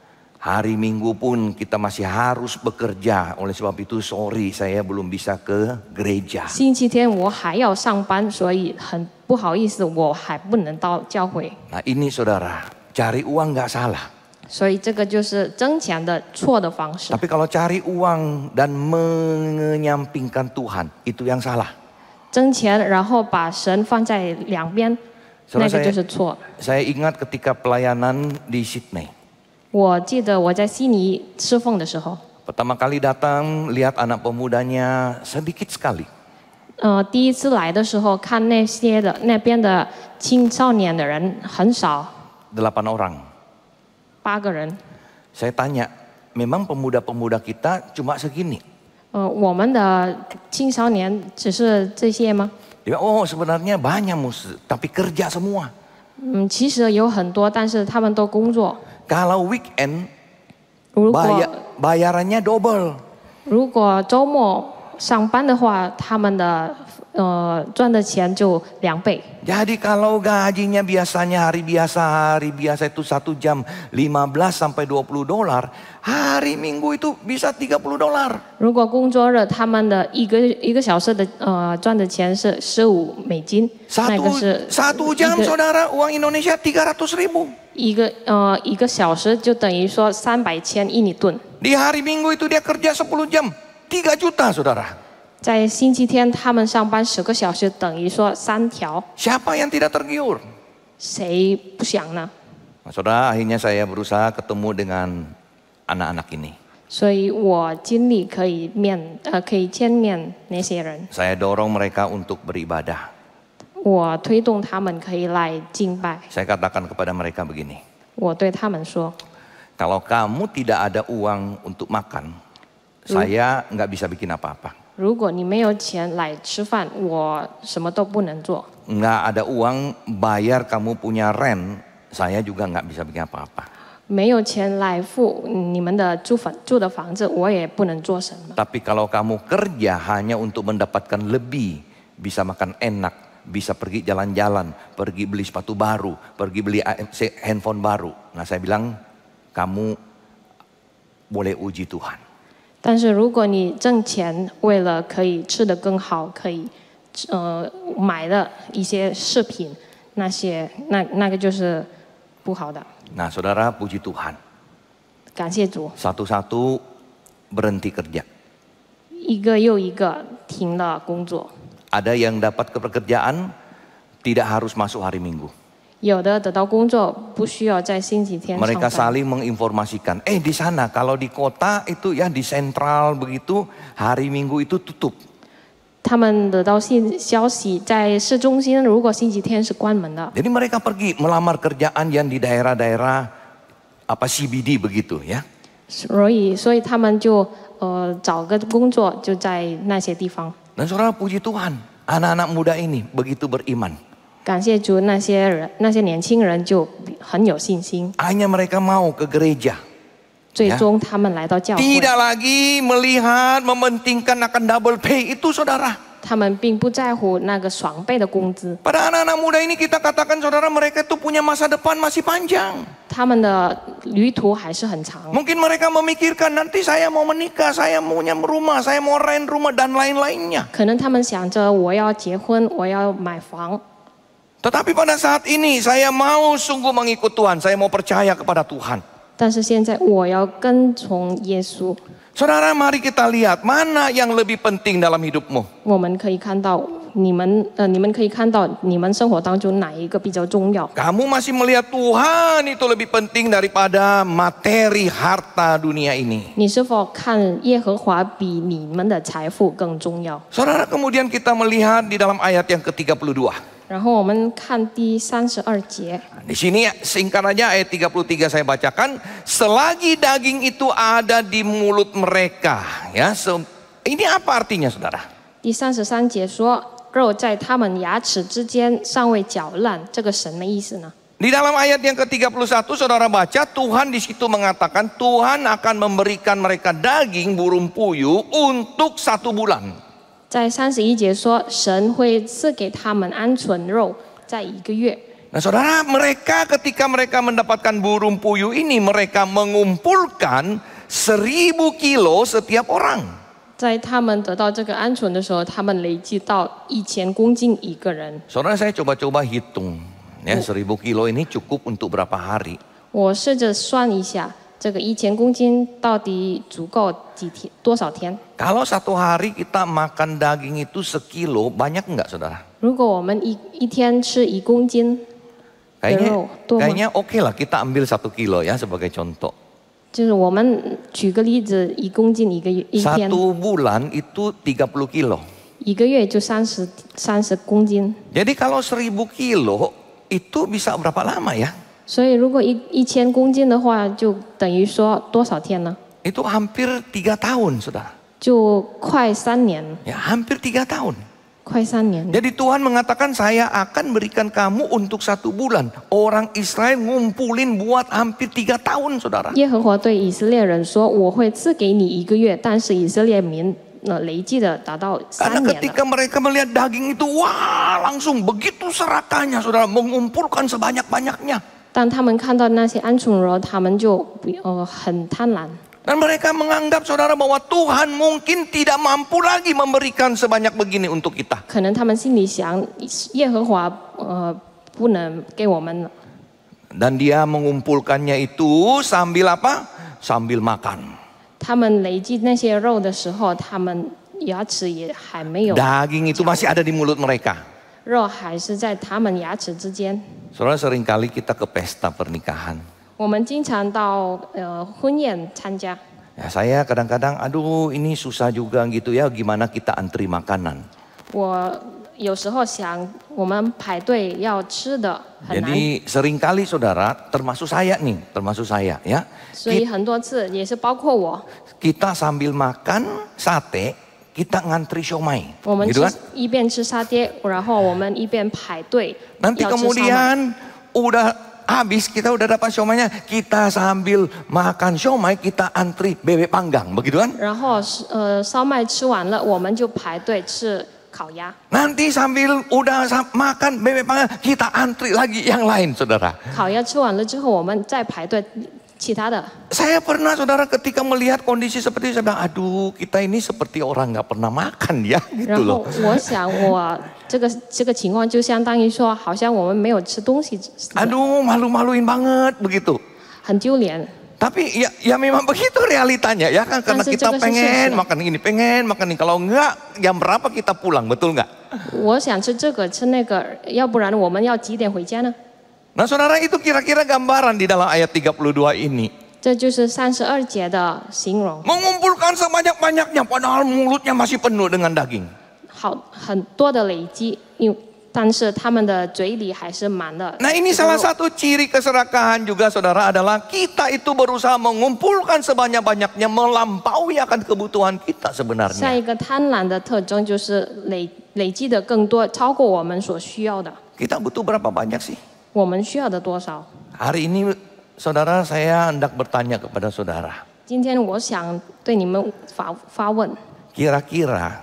Hari Minggu pun kita masih harus bekerja. Oleh sebab itu sorry saya belum bisa ke gereja. 星期天我还要上班，所以很不好意思，我还不能到教会。 Nah ini saudara, cari uang nggak salah. 所以这个就是挣钱的错的方式。 Tapi kalau cari uang dan menyampingkan Tuhan, itu yang salah. 挣钱，然后把神放在两边， Saudara 那个就 saya, 是错。 saya ingat ketika pelayanan di Sydney. 我记得我在悉尼侍奉的时候， Pertama kali datang, lihat anak pemudanya sedikit sekali. 呃，第一次来的时候看那些的那边的青少年的人很少， Delapan orang. 八个人。 Saya tanya, memang pemuda-pemuda kita cuma segini? 呃，我们的青少年只是这些吗？ Dia, oh sebenarnya banyak mus, tapi kerja semua. 嗯，其实有很多，但是他们都工作。 Kalau weekend, 如果 bayar, bayarannya double. 如果周末上班的话，他们的呃赚的钱就两倍。 Jadi kalau gajinya biasanya hari biasa, hari biasa itu satu jam lima belas sampai dua puluh dolar, hari Minggu itu bisa tiga puluh dolar. 如果工作日他们的一个一个小时的呃赚的钱是十五美金，那 Satu, 个是 satu 一 jam 个 saudara uang Indonesia tiga ratus ribu. 一个呃一个小时就等于说三百千印尼盾。 Di hari Minggu itu dia kerja sepuluh jam, tiga juta saudara. 在星期天他们上班十个小时，等于说三条， Siapa yang tidak tergiur? 谁不想呢？ Nah, saudara, akhirnya saya berusaha ketemu dengan anak-anak ini. 所以我尽力可以面呃可以见面那些人， Saya dorong mereka untuk beribadah. 我推动他们可以来敬拜。 Saya katakan kepada mereka begini, 我对他们说， kalau kamu tidak ada uang untuk makan, saya nggak bisa bikin apa-apa. 如果你没有钱来吃饭，我什么都不能做。 Nggak ada uang bayar kamu punya rent, saya juga nggak bisa bikin apa-apa. 没有钱来付你们的住房住的房子，我也不能做什么。 Tapi kalau kamu kerja hanya untuk mendapatkan lebih, bisa makan enak, bisa pergi jalan-jalan, pergi beli sepatu baru, pergi beli handphone baru. Nah saya bilang, kamu boleh uji Tuhan. 但是如果你挣钱为了可以吃得更好，可以呃买的一些饰品，那些那那个就是不好的。 Nah saudara, puji Tuhan. 感谢主， Satu-satu berhenti kerja. 一个又一个停了工作， Ada yang dapat kepekerjaan, tidak harus masuk hari Minggu. 有的得到工作不需要在星期天上 Mereka 班。 saling menginformasikan, eh di sana kalau di kota itu ya di sentral begitu, hari Minggu itu tutup. 他们得到信消息，在市中心如果星期天是关门的， Jadi mereka pergi melamar kerjaan yang di daerah-daerah apa C B D begitu ya. 所以所以他们就呃找个工作就在那些地方。 Dan saudara puji Tuhan, anak-anak muda ini begitu beriman. 感谢主，那些人那些年轻人就很有信心， Hanya mereka mau ke gereja. 最终他们来到教会， Tidak lagi melihat, mementingkan akan double pay itu saudara. 他们并不在乎那个双倍的工资， Pada anak-anak muda ini kita katakan saudara, mereka itu punya masa depan masih panjang. 他们的旅途还是很长。 Mungkin mereka memikirkan nanti saya mau menikah, saya maunya rumah, saya mau rent rumah dan lain-lainnya. 可能他们想着我要结婚，我要买房， Tetapi pada saat ini saya mau sungguh mengikut Tuhan, saya mau percaya kepada Tuhan. 但是现在我要跟从耶稣。 Saudara, mari kita lihat mana yang lebih penting dalam hidupmu. 我们可以看到你们呃，你们可以看到你们生活当中哪一个比较重要？ Kamu masih melihat Tuhan itu lebih penting daripada materi harta dunia ini. 你是否看耶和华比你们的财富更重要？ Saudara, kemudian kita melihat di dalam ayat yang ke tiga puluh dua. 然后我们看第三十二节， Di sini singkat aja ayat tiga puluh tiga saya bacakan. Selagi daging itu ada di mulut mereka. Ya, se- ini apa artinya saudara? 第三十三节说，肉在他们牙齿之间尚未搅烂，这个什么意思呢？ Di dalam ayat yang ke tiga puluh satu saudara baca, Tuhan di situ mengatakan Tuhan akan memberikan mereka daging burung puyuh untuk satu bulan. 在三十一节说，神会赐给他们鹌鹑肉，在一个月。 Nah saudara, mereka ketika mereka mendapatkan burung puyuh ini, mereka mengumpulkan seribu kilo setiap orang. 在他们得到这个鹌鹑的时候，他们累计到一千公斤一个人。 Saudara, saya coba-coba hitung. Ya, seribu kilo ini cukup untuk berapa hari? 我试着算一下，这个一千公斤到底足够几天？多少天？ Kalau satu hari kita makan daging itu sekilo, banyak enggak saudara? 如果我们一一天吃一公斤， Kayaknya, Betul, betul, kayaknya oke lah kita ambil satu kilo ya sebagai contoh. 就是我们举个例子，一公斤一个月一天， Satu bulan itu tiga puluh kilo. 一个月就三十三十公斤。 Jadi kalau seribu kilo itu bisa berapa lama ya? 所以如果一一千公斤的话，就等于说多少天呢？ Itu hampir tiga tahun saudara. 就快三年， Ya hampir tiga tahun. 快三年。 Jadi Tuhan mengatakan saya akan berikan kamu untuk satu bulan. Orang Israel ngumpulin buat hampir tiga tahun saudara. 耶和华对以色列人说：“我会赐给你一个月。”但是以色列民呃累计的达到 Karena 三年了。 ketika mereka melihat daging itu, wah langsung begitu serakahnya saudara, mengumpulkan sebanyak-banyaknya. 当他们看到那些鹌鹑肉，他们就呃很贪婪。 Dan mereka menganggap saudara bahwa Tuhan mungkin tidak mampu lagi memberikan sebanyak begini untuk kita. 可能他们心里想，耶和华呃不能给我们了。 Dan dia mengumpulkannya itu sambil apa? Sambil makan. 他们累积那些肉的时候，他们牙齿也还没有， Daging itu masih ada di mulut mereka. 肉还是在他们牙齿之间。 Saudara, seringkali kita ke pesta pernikahan. 我们经常到呃婚宴参加， Ya, saya kadang-kadang, aduh ini susah juga gitu ya, gimana kita antri makanan. 我有时候想，我们排队要吃的很难， Jadi seringkali saudara, termasuk saya nih, termasuk saya ya. 所以很多次也是包括我， Kita sambil makan sate, kita ngantri siomay. 我们 Gitu 吃 kan? 一边吃沙爹，然后我们一边排队 Nanti 要吃烧麦。 kemudian udah habis, kita udah dapat siomaynya, kita sambil makan siomay, kita antri bebek panggang, begitu kan? 然后呃烧麦吃完了，我们就排队吃烤鸭。 Nanti sambil udah sa- makan bebek panggang, kita antri lagi yang lain, saudara. 烤鸭吃完了之后，我们再排队其他的。 Saya pernah, saudara, ketika melihat kondisi seperti itu, saya bilang, aduh kita ini seperti orang nggak pernah makan ya, 然 gitu 后 loh. 我想我这个这个情况就相当于说，好像我们没有吃东西， Aduh malu-maluin banget begitu. 很丢脸。 Tapi ya, ya memang begitu realitanya ya kan, karena Masih kita juga pengen susah. makan ini, pengen makan ini. Kalau enggak, jam berapa kita pulang, betul nggak? 我想吃这个吃那个，要不然我们要几点回家呢？ Nah saudara, itu kira-kira gambaran di dalam ayat tiga puluh dua ini. 这就是三十二节的形容， Mengumpulkan sebanyak-banyaknya padahal mulutnya masih penuh dengan daging. 好很多的累积，因但是他们的嘴里还是满的。 Nah ini 这个 salah 肉 satu ciri keserakahan juga saudara, adalah kita itu berusaha mengumpulkan sebanyak-banyaknya melampaui akan kebutuhan kita 下 sebenarnya. 一个贪婪的特征就是累累积的更多，超过我们所需要的。 Kita butuh berapa banyak sih? 我们需要的多少？ Hari ini saudara, saya hendak bertanya kepada saudara. 今天我想对你们发发问， Kira-kira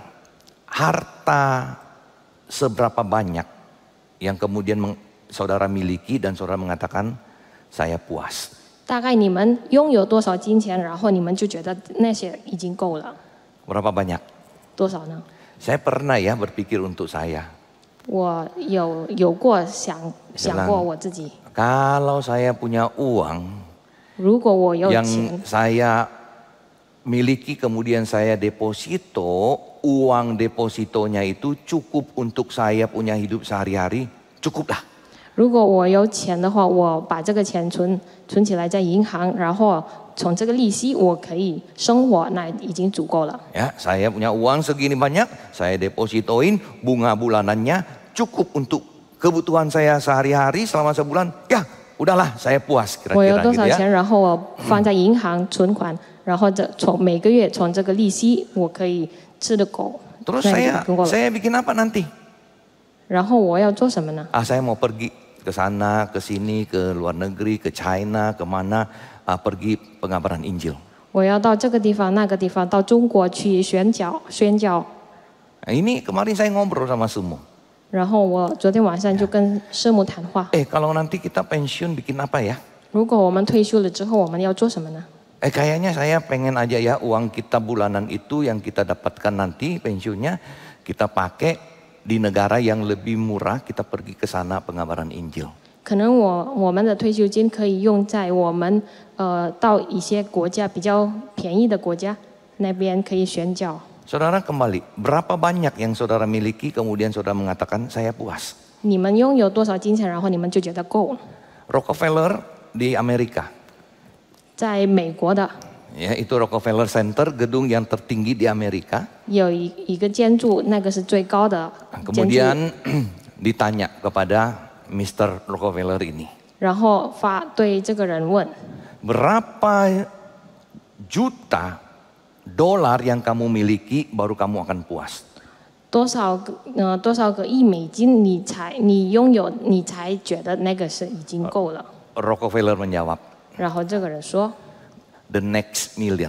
harta seberapa banyak yang kemudian meng- saudara miliki dan saudara mengatakan saya puas? 大概你们拥有多少金钱，然后你们就觉得那些已经够了， Berapa banyak? 多少呢？ Saya pernah ya berpikir untuk saya. 我有有过想想过我自己， Kalau saya punya uang 如果我有 yang 钱， saya miliki kemudian saya deposito, uang depositonya itu cukup untuk saya punya hidup sehari-hari, cukuplah. 如果我有钱的话，我把这个钱存存起来在银行，然后从这个利息我可以生活，那已经足够了。 Ya, saya punya uang segini banyak, saya depositoin, bunga bulanannya cukup untuk kebutuhan saya sehari-hari selama sebulan. Ya, udahlah, saya puas 我有 kira-kira 多 gitu 少 ya. 钱，然后我放在银行存款，然后这从每个月从这个利息，我可以吃得够， Terus 那已 saya 经够了。 saya bikin apa nanti? 然后我要做什么呢？ Ah, saya mau pergi ke sana, ke sini, ke luar negeri, ke China, kemana, ah, pergi pengabaran Injil. 我要到这个地方那个地方，到中国去宣教宣教。 Nah, ini kemarin saya ngobrol sama Sumo. 然后我昨天晚上就跟师母谈话， Eh, kalau nanti kita pensiun bikin apa ya? 如果我们退休了之后，我们要做什么呢？ Eh, kayaknya saya pengen aja ya uang kita bulanan itu yang kita dapatkan nanti pensiunnya kita pakai di negara yang lebih murah, kita pergi ke sana pengabaran Injil. 可能我我们的退休金可以用在我们呃到一些国家比较便宜的国家那边可以宣教。 Saudara kembali, berapa banyak yang saudara miliki kemudian saudara mengatakan saya puas? 你们拥有多少金钱，然后你们就觉得够了？ Rockefeller di Amerika. 在美国的 Ya, itu Rockefeller Center, gedung yang tertinggi di Amerika. 有一一个建筑，那个是最高的建筑， Kemudian ditanya kepada mister Rockefeller ini, 然后发对这个人问， berapa juta dolar yang kamu miliki baru kamu akan puas? 多少个呃多少个亿美金你才你拥有你才觉得那个是已经够了？ Rockefeller menjawab, 然后这个人说， the next million.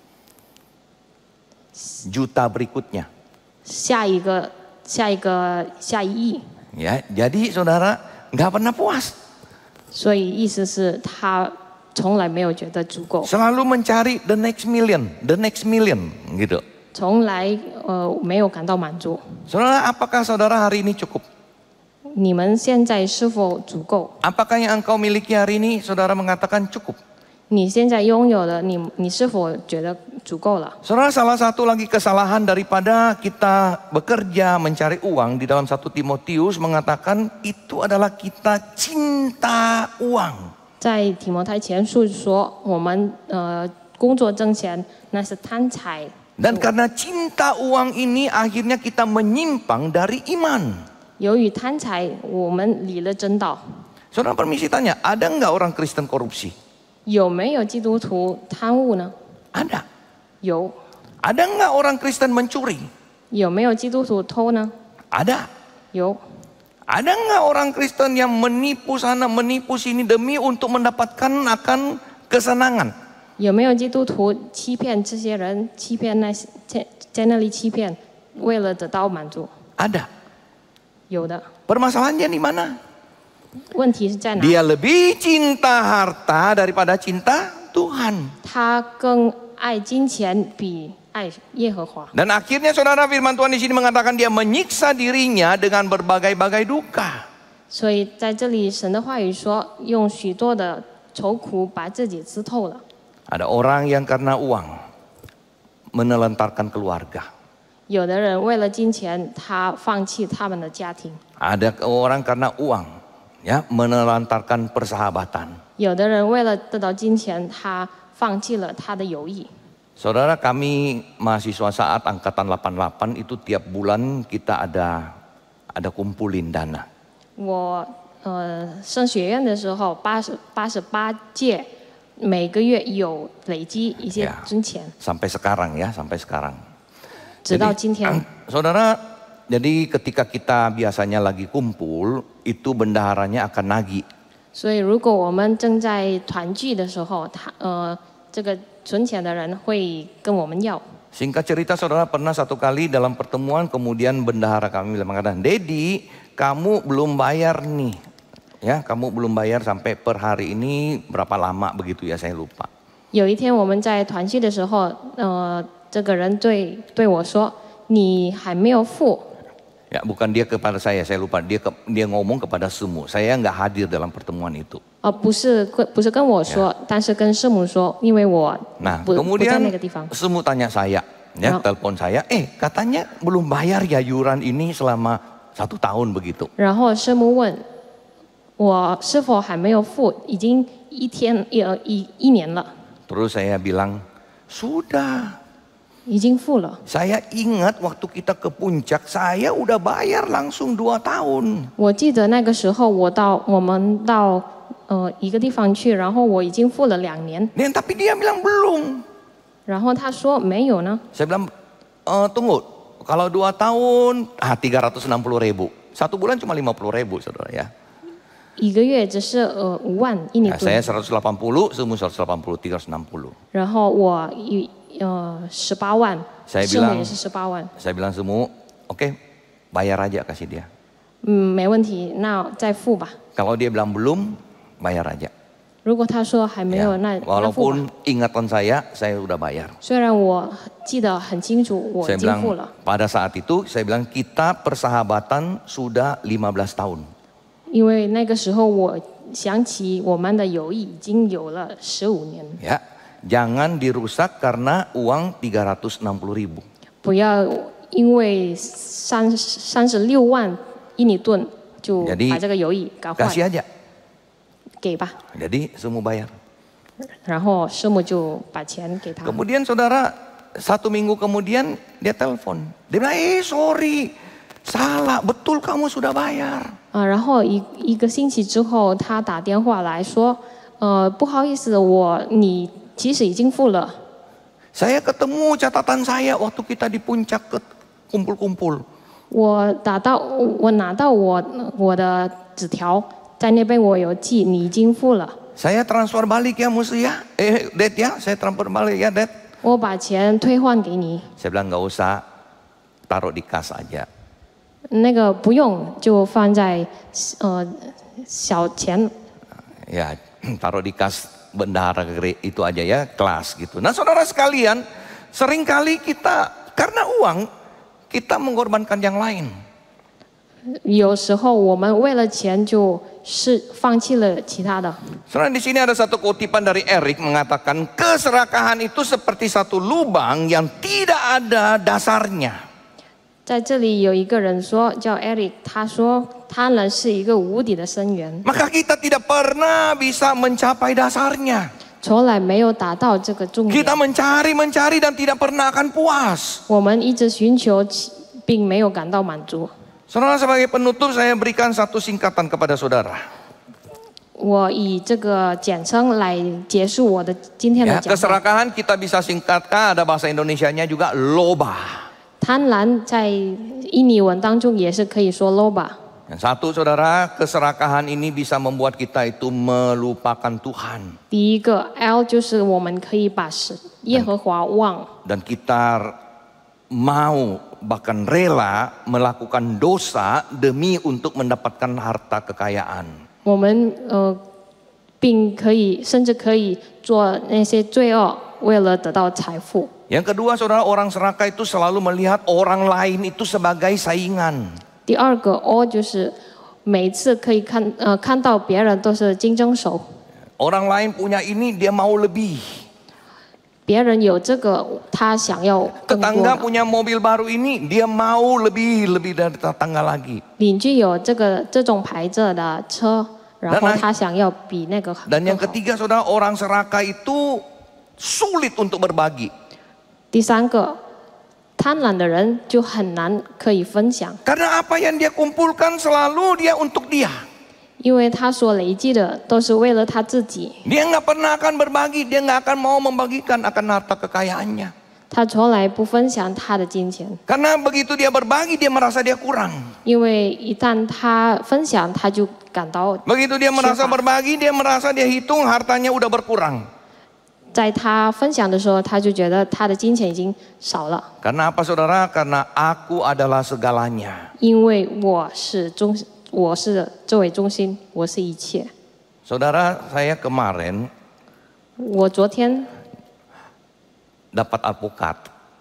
Juta berikutnya. 下一个下一个下一亿， Ya, jadi saudara nggak pernah puas. 所以意思是他从来没有觉得足够， Selalu mencari the next million, the next million gitu. 从来呃没有感到满足。 Saudara, apakah saudara hari ini cukup? 你们现在是否足够？ Apakah yang engkau miliki hari ini saudara mengatakan cukup? 你现在拥有的，你你是否觉得足够了？ Saudara, salah satu lagi kesalahan daripada kita bekerja mencari uang di dalam satu Timotius mengatakan itu adalah kita cinta uang. 在提摩太前书说，我们呃工作挣钱，那是贪财。 Dan karena cinta uang ini akhirnya kita menyimpang dari iman. 由于贪财，我们离了真道。 Saudara permisi tanya, ada nggak orang Kristen korupsi? 有没有基督徒贪污呢？ Ada. 有。 Ada nggak orang Kristen mencuri? 有没有基督徒偷呢？ Ada. 有。 Ada nggak orang Kristen yang menipu sana menipu sini demi untuk mendapatkan akan kesenangan? 有没有基督徒欺骗这些人，欺骗那些在在那里欺骗，为了得到满足？ Ada. 有的。 Permasalahannya di mana? 问题是在哪？ Dia lebih cinta harta daripada cinta Tuhan. 他更爱金钱比爱耶和华。 Dan akhirnya saudara firman Tuhan di sini mengatakan dia menyiksa dirinya dengan berbagai-bagai duka. 所以在这里，神的话语说，用许多的愁苦把自己吃透了。 Ada orang yang karena uang menelantarkan keluarga. 有的人为了金钱，他放弃他们的家庭； Ada orang karena uang ya menelantarkan persahabatan. 有的人为了得到金钱，他放弃了他的友谊。 Saudara, kami mahasiswa saat angkatan delapan puluh delapan itu tiap bulan kita ada ada kumpulin dana. 我呃升学院的时候，八十八十八届，每个月有累积一些 Ya, 金钱， sampai sekarang ya, sampai sekarang. 直到今天。 Saudara, jadi ketika kita biasanya lagi kumpul, itu bendaharanya akan nagih. 所以，如果我们正在团聚的时候，他呃这个存钱的人会跟我们要。 Singkat cerita, saudara pernah satu kali dalam pertemuan kemudian bendahara kami bilang mengatakan, Dedi, kamu belum bayar nih, ya, kamu belum bayar sampai per hari ini berapa lama begitu ya, saya lupa. 有一天我们在团聚的时候，呃，这个人对对我说：“你还没有付。” Ya, bukan dia kepada saya, saya lupa. Dia ke, dia ngomong kepada Semu. Saya nggak hadir dalam pertemuan itu. 呃，不是不是跟我说，但是跟师母说，因为我 Nah, 不不在 kemudian 那个地方。 Semu tanya saya, ya, Oh. telepon saya, eh katanya belum bayar ya yuran ini selama satu tahun begitu. 然后师母问我是否还没有付，已经一天呃一一年了， Terus saya bilang, sudah. 已经付了。 Saya ingat waktu kita ke puncak, saya udah bayar langsung dua tahun. 我记得那个时候我到我们到呃一个地方去，然后我已经付了两年， Dan tapi dia bilang belum. 然后他说没有呢。 Saya bilang, e, tunggu, kalau dua tahun, ah tiga ratus enam puluh ribu. Satu bulan cuma lima puluh ribu, saudara ya. 一个月只是呃五万一年 Nah, 吨， saya seratus delapan puluh, Semu seratus delapan puluh, tiga ratus enam puluh. 然后我一呃十八万， Saya 师母 bilang 也是十八万， Saya bilang Semu, oke, bayar aja kasih dia. 嗯，没问题，那再付吧。 Kalau dia bilang belum, bayar aja. 如果他说还没 Ya, 有，那那付吧。 walaupun ingatan saya, saya udah bayar. 虽然我记得很清楚，我 Saya 已经付 bilang 了， pada saat itu, saya bilang kita persahabatan sudah lima belas tahun. 因为那个时候我想起我们的友谊已经有了十五年， Ya, jangan dirusak karena uang tiga ratus enam puluh ribu. 不要因为三三十六万一里吨就 Jadi 把这个友谊搞坏， Kasih aja. 给吧。 Jadi semua bayar. 然后师母就把钱给他。 Kemudian saudara, satu minggu kemudian dia telepon. Dia bilang, eh sorry, salah, betul kamu sudah bayar. 啊，然后一一个星期之后，他打电话来说，呃，不好意思，我你其实已经付了。 Saya ketemu catatan saya waktu kita di puncak ke kumpul-kumpul. 我打到我拿到我我的纸条，在那边我有记，你已经付了。 Saya transfer balik ya Musi ya. Eh, Dad ya, saya transfer balik ya, Dad. 我把钱退换给你， Saya bilang nggak usah, taruh di kas aja. 那个不用就放在呃小钱， Ya, taruh di kas bendahara itu aja ya, kelas gitu. Nah saudara sekalian, seringkali kita karena uang, kita mengorbankan yang lain. 有时候我们为了钱就是放弃了其他的。 Saudara, di sini ada satu kutipan dari Eric mengatakan keserakahan itu seperti satu lubang yang tidak ada dasarnya. 在这里有一个人说叫 Eric， 他说贪婪是一个无底的深渊， Maka kita tidak pernah bisa mencapai dasarnya. 从来没有达到这个重点。 Kita mencari, mencari dan tidak pernah akan puas. 我们一直寻求，并没有感到满足。 Saudara, sebagai penutup saya berikan satu singkatan kepada saudara. 我以这个简称来结束我的今天的 Ya, 讲道。 keserakahan kita bisa singkatkan, ada bahasa Indonesianya juga loba. 贪婪在印尼文当中也是可以说 loba。 Yang satu saudara, keserakahan ini bisa membuat kita itu melupakan Tuhan. 第一个 L 就是我们可以把神耶和华忘， Dan kita mau bahkan rela melakukan dosa demi untuk mendapatkan harta kekayaan. 我们呃，并可以甚至可以做那些罪恶，为了得到财富。 Yang kedua saudara, orang serakah itu selalu melihat orang lain itu sebagai saingan. 第二个 O 就是每次可以看呃看到别人都是竞争手， Orang lain punya ini dia mau lebih. 别人有这个他想要更多 Tetangga 的。 punya mobil baru ini dia mau lebih lebih dari tetangga lagi. 邻居有这个这种牌子的车，然后 Dan- 他想要比那个 Dan yang 更好。 ketiga saudara, orang serakah itu sulit untuk berbagi. 第三个，贪婪的人就很难可以分享， Karena apa yang dia kumpulkan selalu dia untuk dia. 因为他所累积的都是为了他自己， Dia nggak pernah akan berbagi, dia nggak akan mau membagikan akan harta kekayaannya. 他从来不分享他的金钱， Karena begitu dia berbagi dia merasa dia kurang. 因为一旦他分享，他就感到 Begitu dia merasa 缺乏。 berbagi dia merasa dia hitung hartanya udah berkurang. 在他分享的时候，他就觉得他的金钱已经少了， Karena apa saudara? Karena aku adalah segalanya. 因为我是中，我是作为中心，我是一切。 Saudara, saya kemarin 我昨天 dapat alpukat.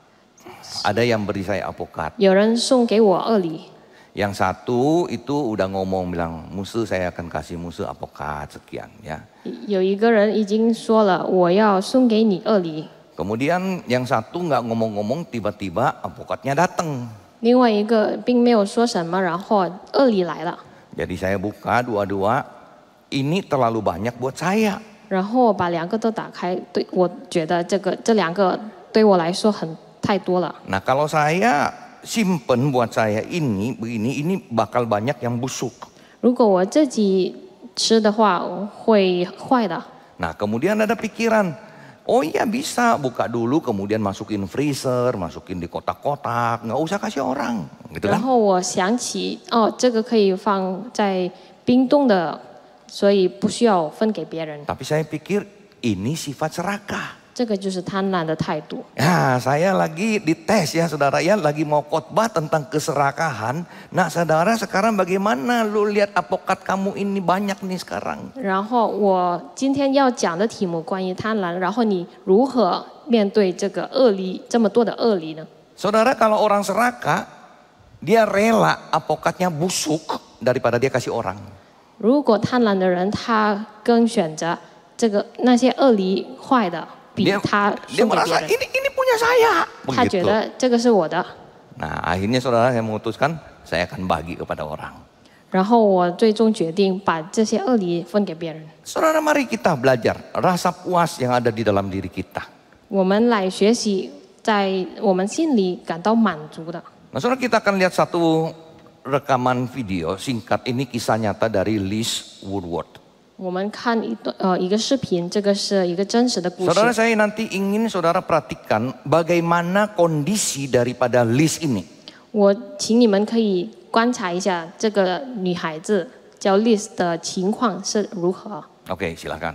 Ada yang beri saya alpukat. 有人送给我二礼， Yang satu itu udah ngomong bilang, musuh saya akan kasih musuh alpukat sekian ya. 有一个人已经说了，我要送给你二礼。 Kemudian yang satu nggak ngomong-ngomong tiba-tiba alpukatnya datang. 另外一个并没有说什么，然后二礼来了， Jadi saya buka dua-dua, ini terlalu banyak buat saya. 然后我把两个都打开，对我觉得这个这两个对我来说很太多了。 Nah kalau saya simpen buat saya ini begini, ini bakal banyak yang busuk. 如果我自己吃的话，会坏的。 Nah kemudian ada pikiran, oh iya bisa buka dulu kemudian masukin freezer, masukin di kotak-kotak, nggak usah kasih orang, gitu 然 kan? 后我想起，哦，这个可以放在冰冻的，所以不需要分给别人。 Tapi saya pikir ini sifat serakah. 这个就是贪婪的态度。 Ya, saya lagi dites ya saudara ya, lagi mau khotbah tentang keserakahan. Nah saudara sekarang bagaimana lu lihat apokat kamu ini banyak nih sekarang. 然后我今天要讲的题目关于贪婪，然后你如何面对这个恶理这么多的恶理呢？ Saudara kalau orang serakah, dia rela apokatnya busuk daripada dia kasih orang. 如果贪婪的人，他更选择这个那些恶理坏的，比 Dia, 他 dia 送给别 merasa 人， ini ini punya saya. 他觉 Begitu. 得这个是我的。 Nah akhirnya saudara saya memutuskan saya akan bagi kepada orang. 然后我最终决定把这些恶理分给别人。 Saudara mari kita belajar rasa puas yang ada di dalam diri kita. 我们来学习，在我们心里感到满足的。 Nah saudara kita akan lihat satu rekaman video singkat, ini kisah nyata dari Liz Woodward. 我们看一段呃一个视频，这个是一个真实的故 Saudara 事。 saya nanti ingin saudara perhatikan bagaimana kondisi daripada Liz ini. 我请你们可以观察一下这个女孩子叫 Liz 的情况是如何。 Oke silakan.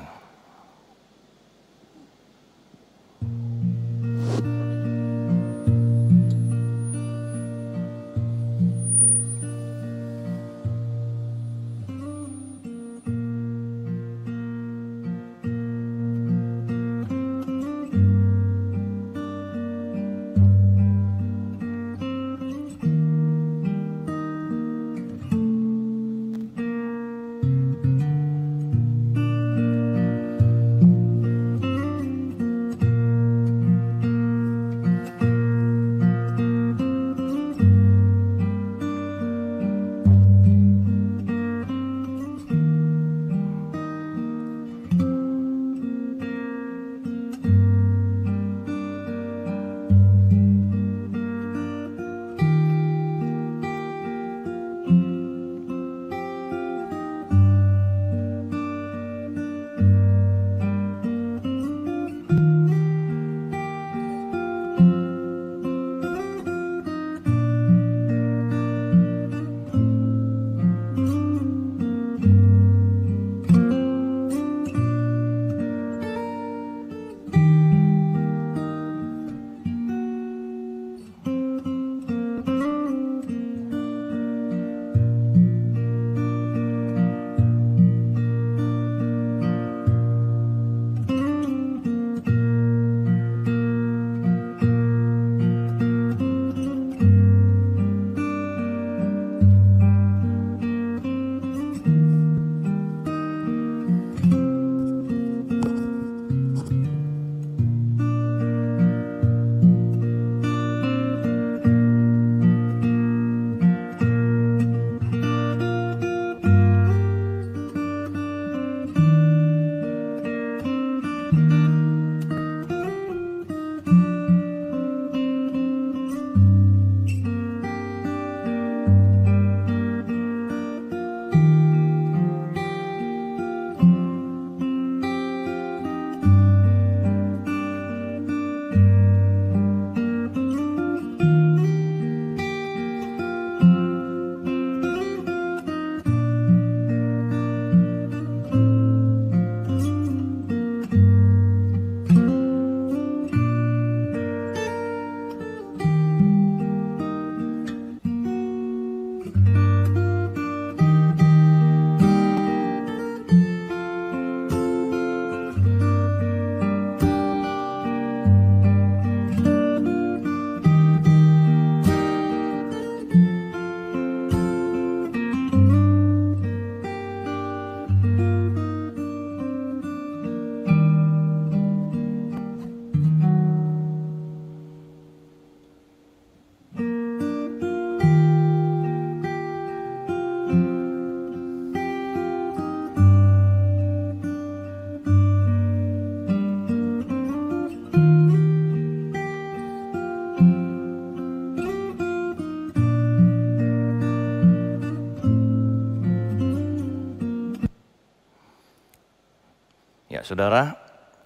Ya saudara,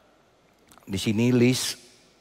di sini Liz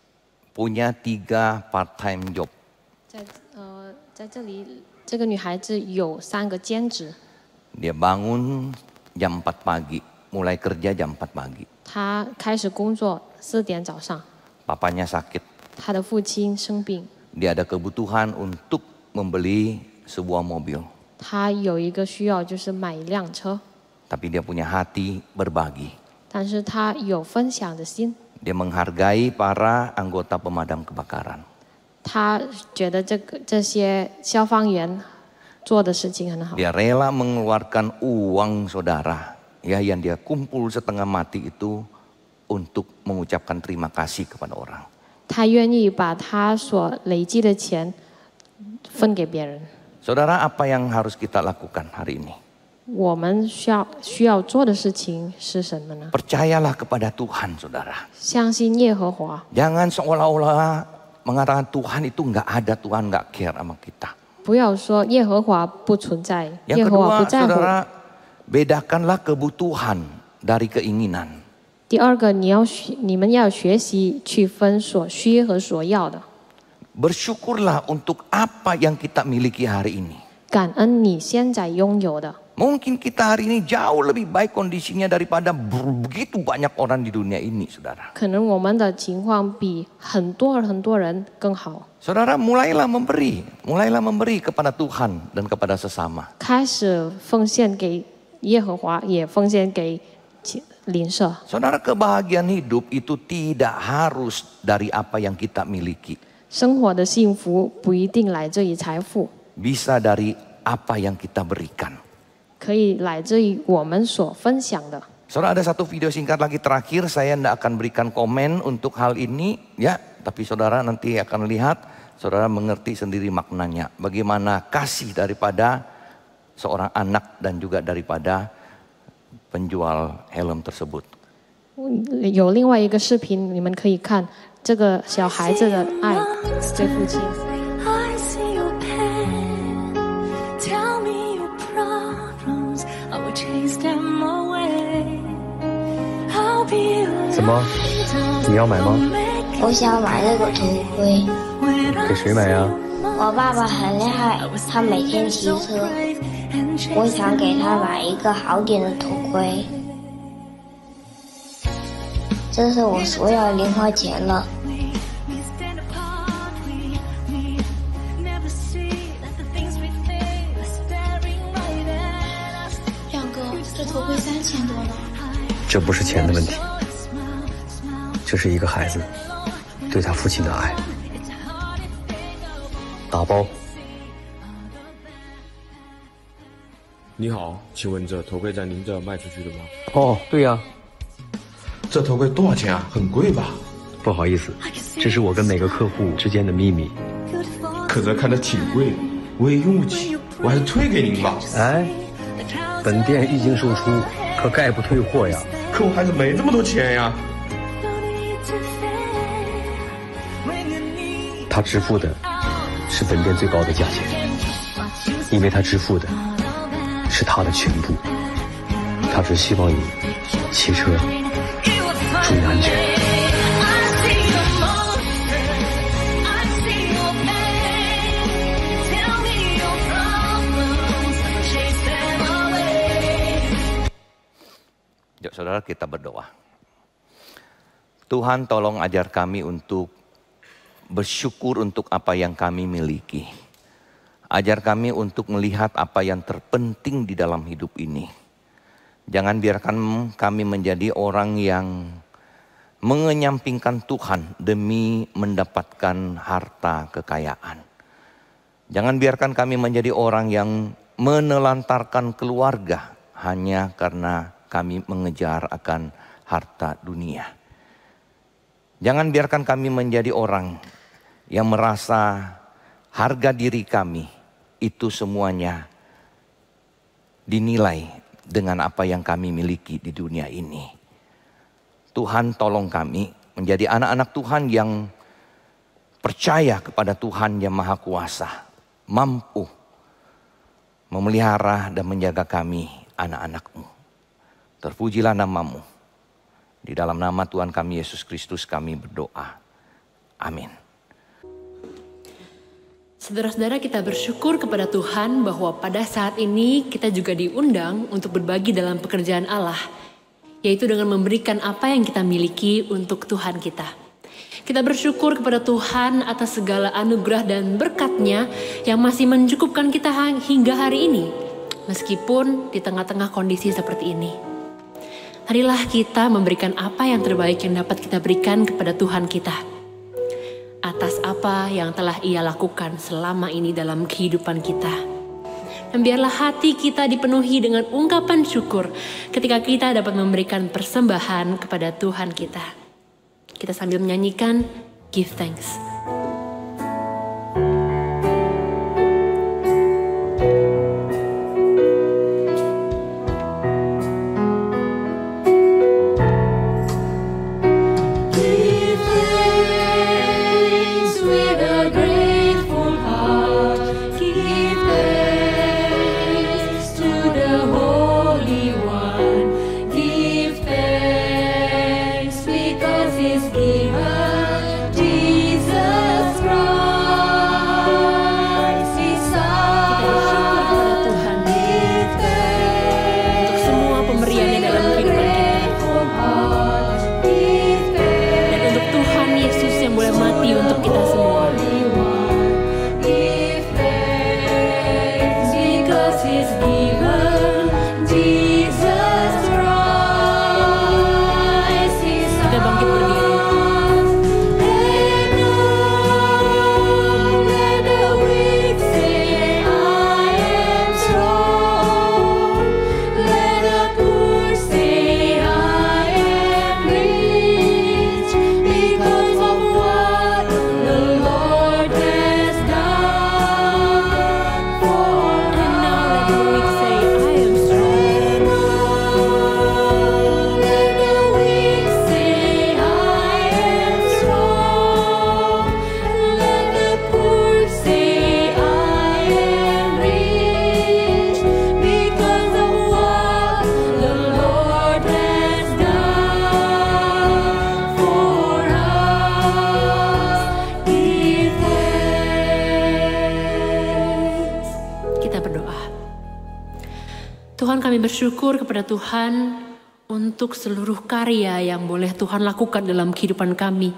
punya tiga part-time job. 在呃，在这里，这个女孩子有三个兼职。 Dia bangun jam empat pagi, mulai kerja jam empat pagi. 她开始工作四点早上， Papanya sakit. 她的父亲生病， Dia ada kebutuhan untuk membeli sebuah mobil. 她有一个需要就是买一辆车， Tapi dia punya hati berbagi. 但是她有分享的心， Dia menghargai para anggota pemadam kebakaran. 她觉得这个这些消防员做的事情很好。 Dia rela mengeluarkan uang saudara, ya yang dia kumpul setengah mati itu untuk mengucapkan terima kasih kepada orang. 她愿意把她所累积的钱分给别人。 Saudara, apa yang harus kita lakukan hari ini? 我们需要需要做的事情是什么呢？ Percayalah kepada Tuhan, saudara. 相信耶和华， Jangan seolah-olah mengatakan Tuhan itu nggak ada, Tuhan nggak care sama kita. 不要说耶和华不存在， Yang 耶和华 kedua, 不在乎。 saudara, bedakanlah kebutuhan dari keinginan. 第二个，你要学，你们要学习区分所需和所要的， Bersyukurlah untuk apa yang kita miliki hari ini. 感恩你现在拥有的。 Mungkin kita hari ini jauh lebih baik kondisinya daripada begitu banyak orang di dunia ini, saudara. 可能我们的情况比很多很多人更好。 Saudara, mulailah memberi, mulailah memberi kepada Tuhan dan kepada sesama. 开始奉献给耶和华，也奉献给邻舍。 Saudara, kebahagiaan hidup itu tidak harus dari apa yang kita miliki. 生活的幸福不一定来自于财富， Bisa dari apa yang kita berikan. 可以来自于我们所分享的。 Saudara, ada satu video singkat lagi terakhir, saya tidak akan berikan komen untuk hal ini, ya. Tapi saudara nanti akan lihat, saudara mengerti sendiri maknanya. Bagaimana kasih daripada seorang anak dan juga daripada penjual helm tersebut. 有另外一个视频，你们可以看这个小孩子的爱对父亲。 I see your pain. Tell me your problems. I will chase them away. I'll be 怎么？你要买吗？ 我想买那个头盔， 给谁买呀？ 我爸爸很厉害，他每天骑车，我想给他买一个好点的头盔。这是我所有的零花钱了。 We stand apart. We we never see that the things we feel are staring right at us. 亮哥，这头盔三千多呢。 这不是钱的问题，这是一个孩子对他父亲的爱。打包。 你好，请问这头盔在您这卖出去的吗？ 哦，对呀、 这头盔多少钱啊？很贵吧？ 不好意思，这是我跟每个客户之间的秘密。 可这看着挺贵的，我也用不起，我还是退给您吧。 哎，本店一经售出，可概不退货呀。 可我还是没这么多钱呀。 他支付的是本店最高的价钱，因为他支付的是他的全部。他只希望你骑车注意安全。 Yuk saudara, kita berdoa. Tuhan, tolong ajar kami untuk bersyukur untuk apa yang kami miliki. Ajar kami untuk melihat apa yang terpenting di dalam hidup ini. Jangan biarkan kami menjadi orang yang mengenyampingkan Tuhan demi mendapatkan harta kekayaan. Jangan biarkan kami menjadi orang yang menelantarkan keluarga hanya karena kami mengejar akan harta dunia. Jangan biarkan kami menjadi orang yang merasa harga diri kami itu semuanya dinilai dengan apa yang kami miliki di dunia ini. Tuhan, tolong kami menjadi anak-anak Tuhan yang percaya kepada Tuhan yang Maha Kuasa, mampu memelihara dan menjaga kami, anak-anak-Mu. Terpujilah namamu. Di dalam nama Tuhan kami Yesus Kristus kami berdoa. Amin. Saudara-saudara, kita bersyukur kepada Tuhan bahwa pada saat ini kita juga diundang untuk berbagi dalam pekerjaan Allah, yaitu dengan memberikan apa yang kita miliki untuk Tuhan kita. Kita bersyukur kepada Tuhan atas segala anugerah dan berkat-Nya yang masih mencukupkan kita hingga hari ini, meskipun di tengah-tengah kondisi seperti ini. Marilah kita memberikan apa yang terbaik yang dapat kita berikan kepada Tuhan kita, atas apa yang telah Ia lakukan selama ini dalam kehidupan kita. Dan biarlah hati kita dipenuhi dengan ungkapan syukur ketika kita dapat memberikan persembahan kepada Tuhan kita. Kita sambil menyanyikan Give Thanks. Tuhan, kami bersyukur kepada Tuhan untuk seluruh karya yang boleh Tuhan lakukan dalam kehidupan kami.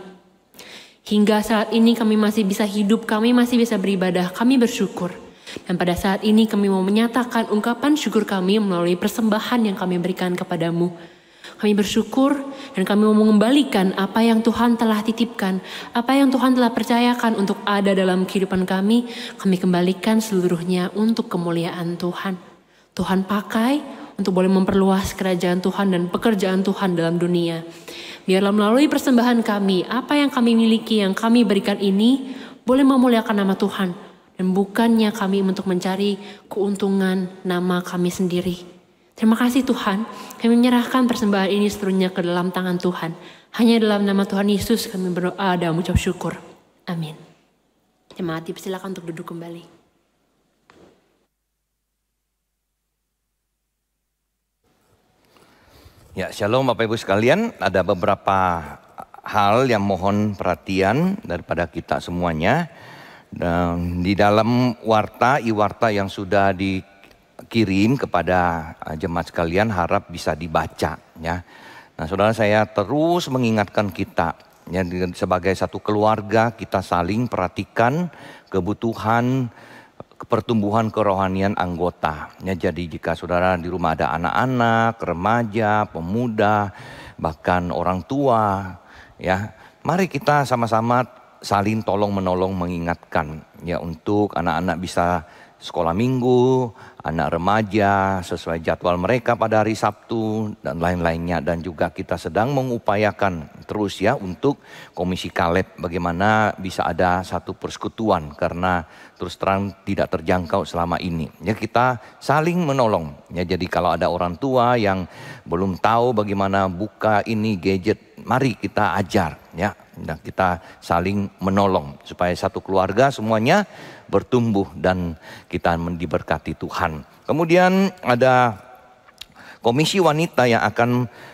Hingga saat ini kami masih bisa hidup, kami masih bisa beribadah, kami bersyukur. Dan pada saat ini kami mau menyatakan ungkapan syukur kami melalui persembahan yang kami berikan kepadamu. Kami bersyukur dan kami mau mengembalikan apa yang Tuhan telah titipkan, apa yang Tuhan telah percayakan untuk ada dalam kehidupan kami. Kami kembalikan seluruhnya untuk kemuliaan Tuhan. Tuhan pakai untuk boleh memperluas kerajaan Tuhan dan pekerjaan Tuhan dalam dunia. Biarlah melalui persembahan kami, apa yang kami miliki, yang kami berikan ini boleh memuliakan nama Tuhan. Dan bukannya kami untuk mencari keuntungan nama kami sendiri. Terima kasih Tuhan, kami menyerahkan persembahan ini seluruhnya ke dalam tangan Tuhan. Hanya dalam nama Tuhan Yesus kami berdoa dan mengucap syukur. Amin. Jemaat dipersilakan untuk duduk kembali. Ya, shalom Bapak Ibu sekalian, ada beberapa hal yang mohon perhatian daripada kita semuanya. Dan di dalam warta, i-warta yang sudah dikirim kepada jemaat sekalian harap bisa dibaca ya. Nah, saudara, saya terus mengingatkan kita ya, sebagai satu keluarga kita saling perhatikan kebutuhan pertumbuhan kerohanian anggota. Ya, jadi jika saudara di rumah ada anak-anak, remaja, pemuda, bahkan orang tua, ya, mari kita sama-sama saling tolong menolong mengingatkan ya, untuk anak-anak bisa sekolah minggu, anak remaja sesuai jadwal mereka pada hari Sabtu dan lain-lainnya. Dan juga kita sedang mengupayakan terus ya untuk Komisi Kaleb bagaimana bisa ada satu persekutuan karena terus terang tidak terjangkau selama ini. Ya, kita saling menolong. Ya, jadi kalau ada orang tua yang belum tahu bagaimana buka ini gadget, mari kita ajar ya. Dan kita saling menolong supaya satu keluarga semuanya bertumbuh dan kita diberkati Tuhan. Kemudian ada komisi wanita yang akan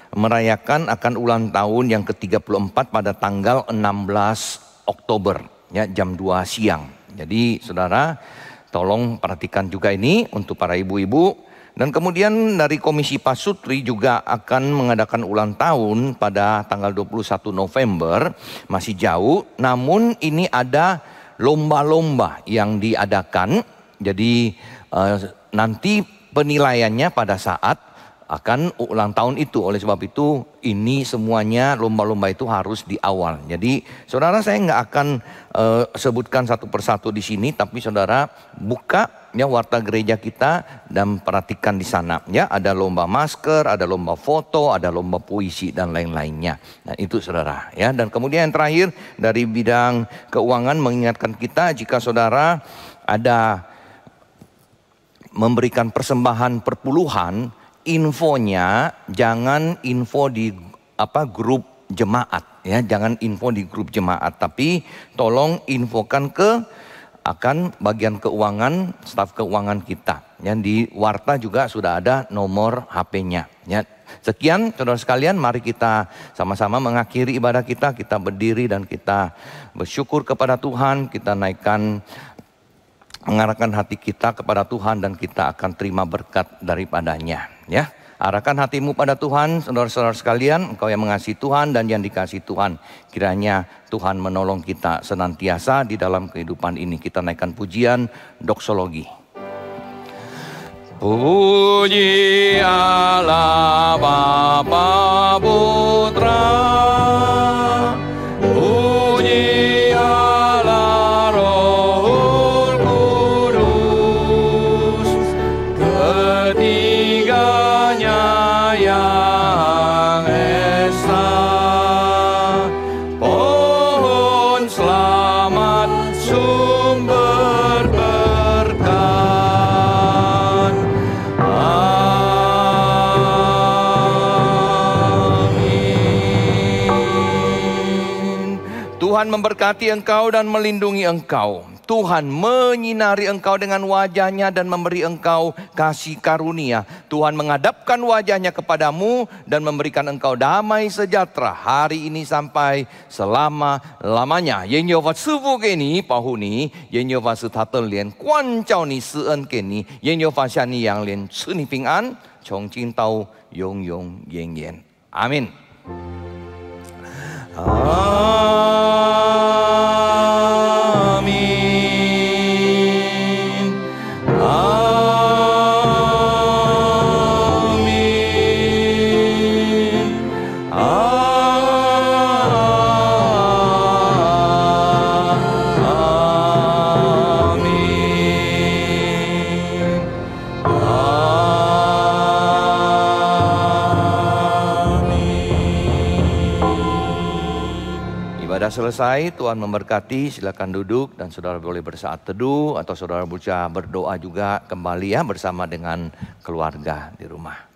merayakan akan ulang tahun yang ke tiga puluh empat pada tanggal enam belas Oktober, ya, jam dua siang. Jadi saudara, tolong perhatikan juga ini untuk para ibu-ibu. Dan kemudian dari Komisi Pasutri juga akan mengadakan ulang tahun pada tanggal dua puluh satu November, masih jauh. Namun ini ada lomba-lomba yang diadakan. Jadi eh, nanti penilaiannya pada saat akan ulang tahun itu. Oleh sebab itu ini semuanya lomba-lomba itu harus di awal. Jadi saudara, saya nggak akan uh, sebutkan satu persatu di sini, tapi saudara buka ya warta gereja kita dan perhatikan di sana. Ya, ada lomba masker, ada lomba foto, ada lomba puisi dan lain-lainnya. Nah itu saudara ya. Dan kemudian yang terakhir dari bidang keuangan mengingatkan kita, jika saudara ada memberikan persembahan perpuluhan, infonya jangan info di apa grup jemaat ya, jangan info di grup jemaat, tapi tolong infokan ke akan bagian keuangan, staf keuangan kita. Ya, di warta juga sudah ada nomor H P-nya. Ya, sekian saudara sekalian, mari kita sama-sama mengakhiri ibadah kita, kita berdiri dan kita bersyukur kepada Tuhan, kita naikkan mengarahkan hati kita kepada Tuhan dan kita akan terima berkat daripadanya. Ya, arahkan hatimu pada Tuhan, saudara-saudara sekalian, engkau yang mengasihi Tuhan dan yang dikasihi Tuhan. Kiranya Tuhan menolong kita senantiasa di dalam kehidupan ini. Kita naikkan pujian doksologi. Puji Allah Bapa Putra, puji Allah Roh Kudus, ketiganya yang esa. Pohon selamat, sumber berkat. Amin. Tuhan memberkati engkau dan melindungi engkau. Tuhan menyinari engkau dengan wajahnya dan memberi engkau kasih karunia. Tuhan menghadapkan wajahnya kepadamu dan memberikan engkau damai sejahtera hari ini sampai selama-lamanya. Yen Yehova sifu给你保护你，yen Yehova是他的脸关照你施恩给你，yen Yehova向你扬脸赐你平安，从今到永永远远。阿们。Amin. Ibadah selesai, Tuhan memberkati, silakan duduk dan saudara boleh bersaat teduh atau saudara bisa berdoa juga kembali ya bersama dengan keluarga di rumah.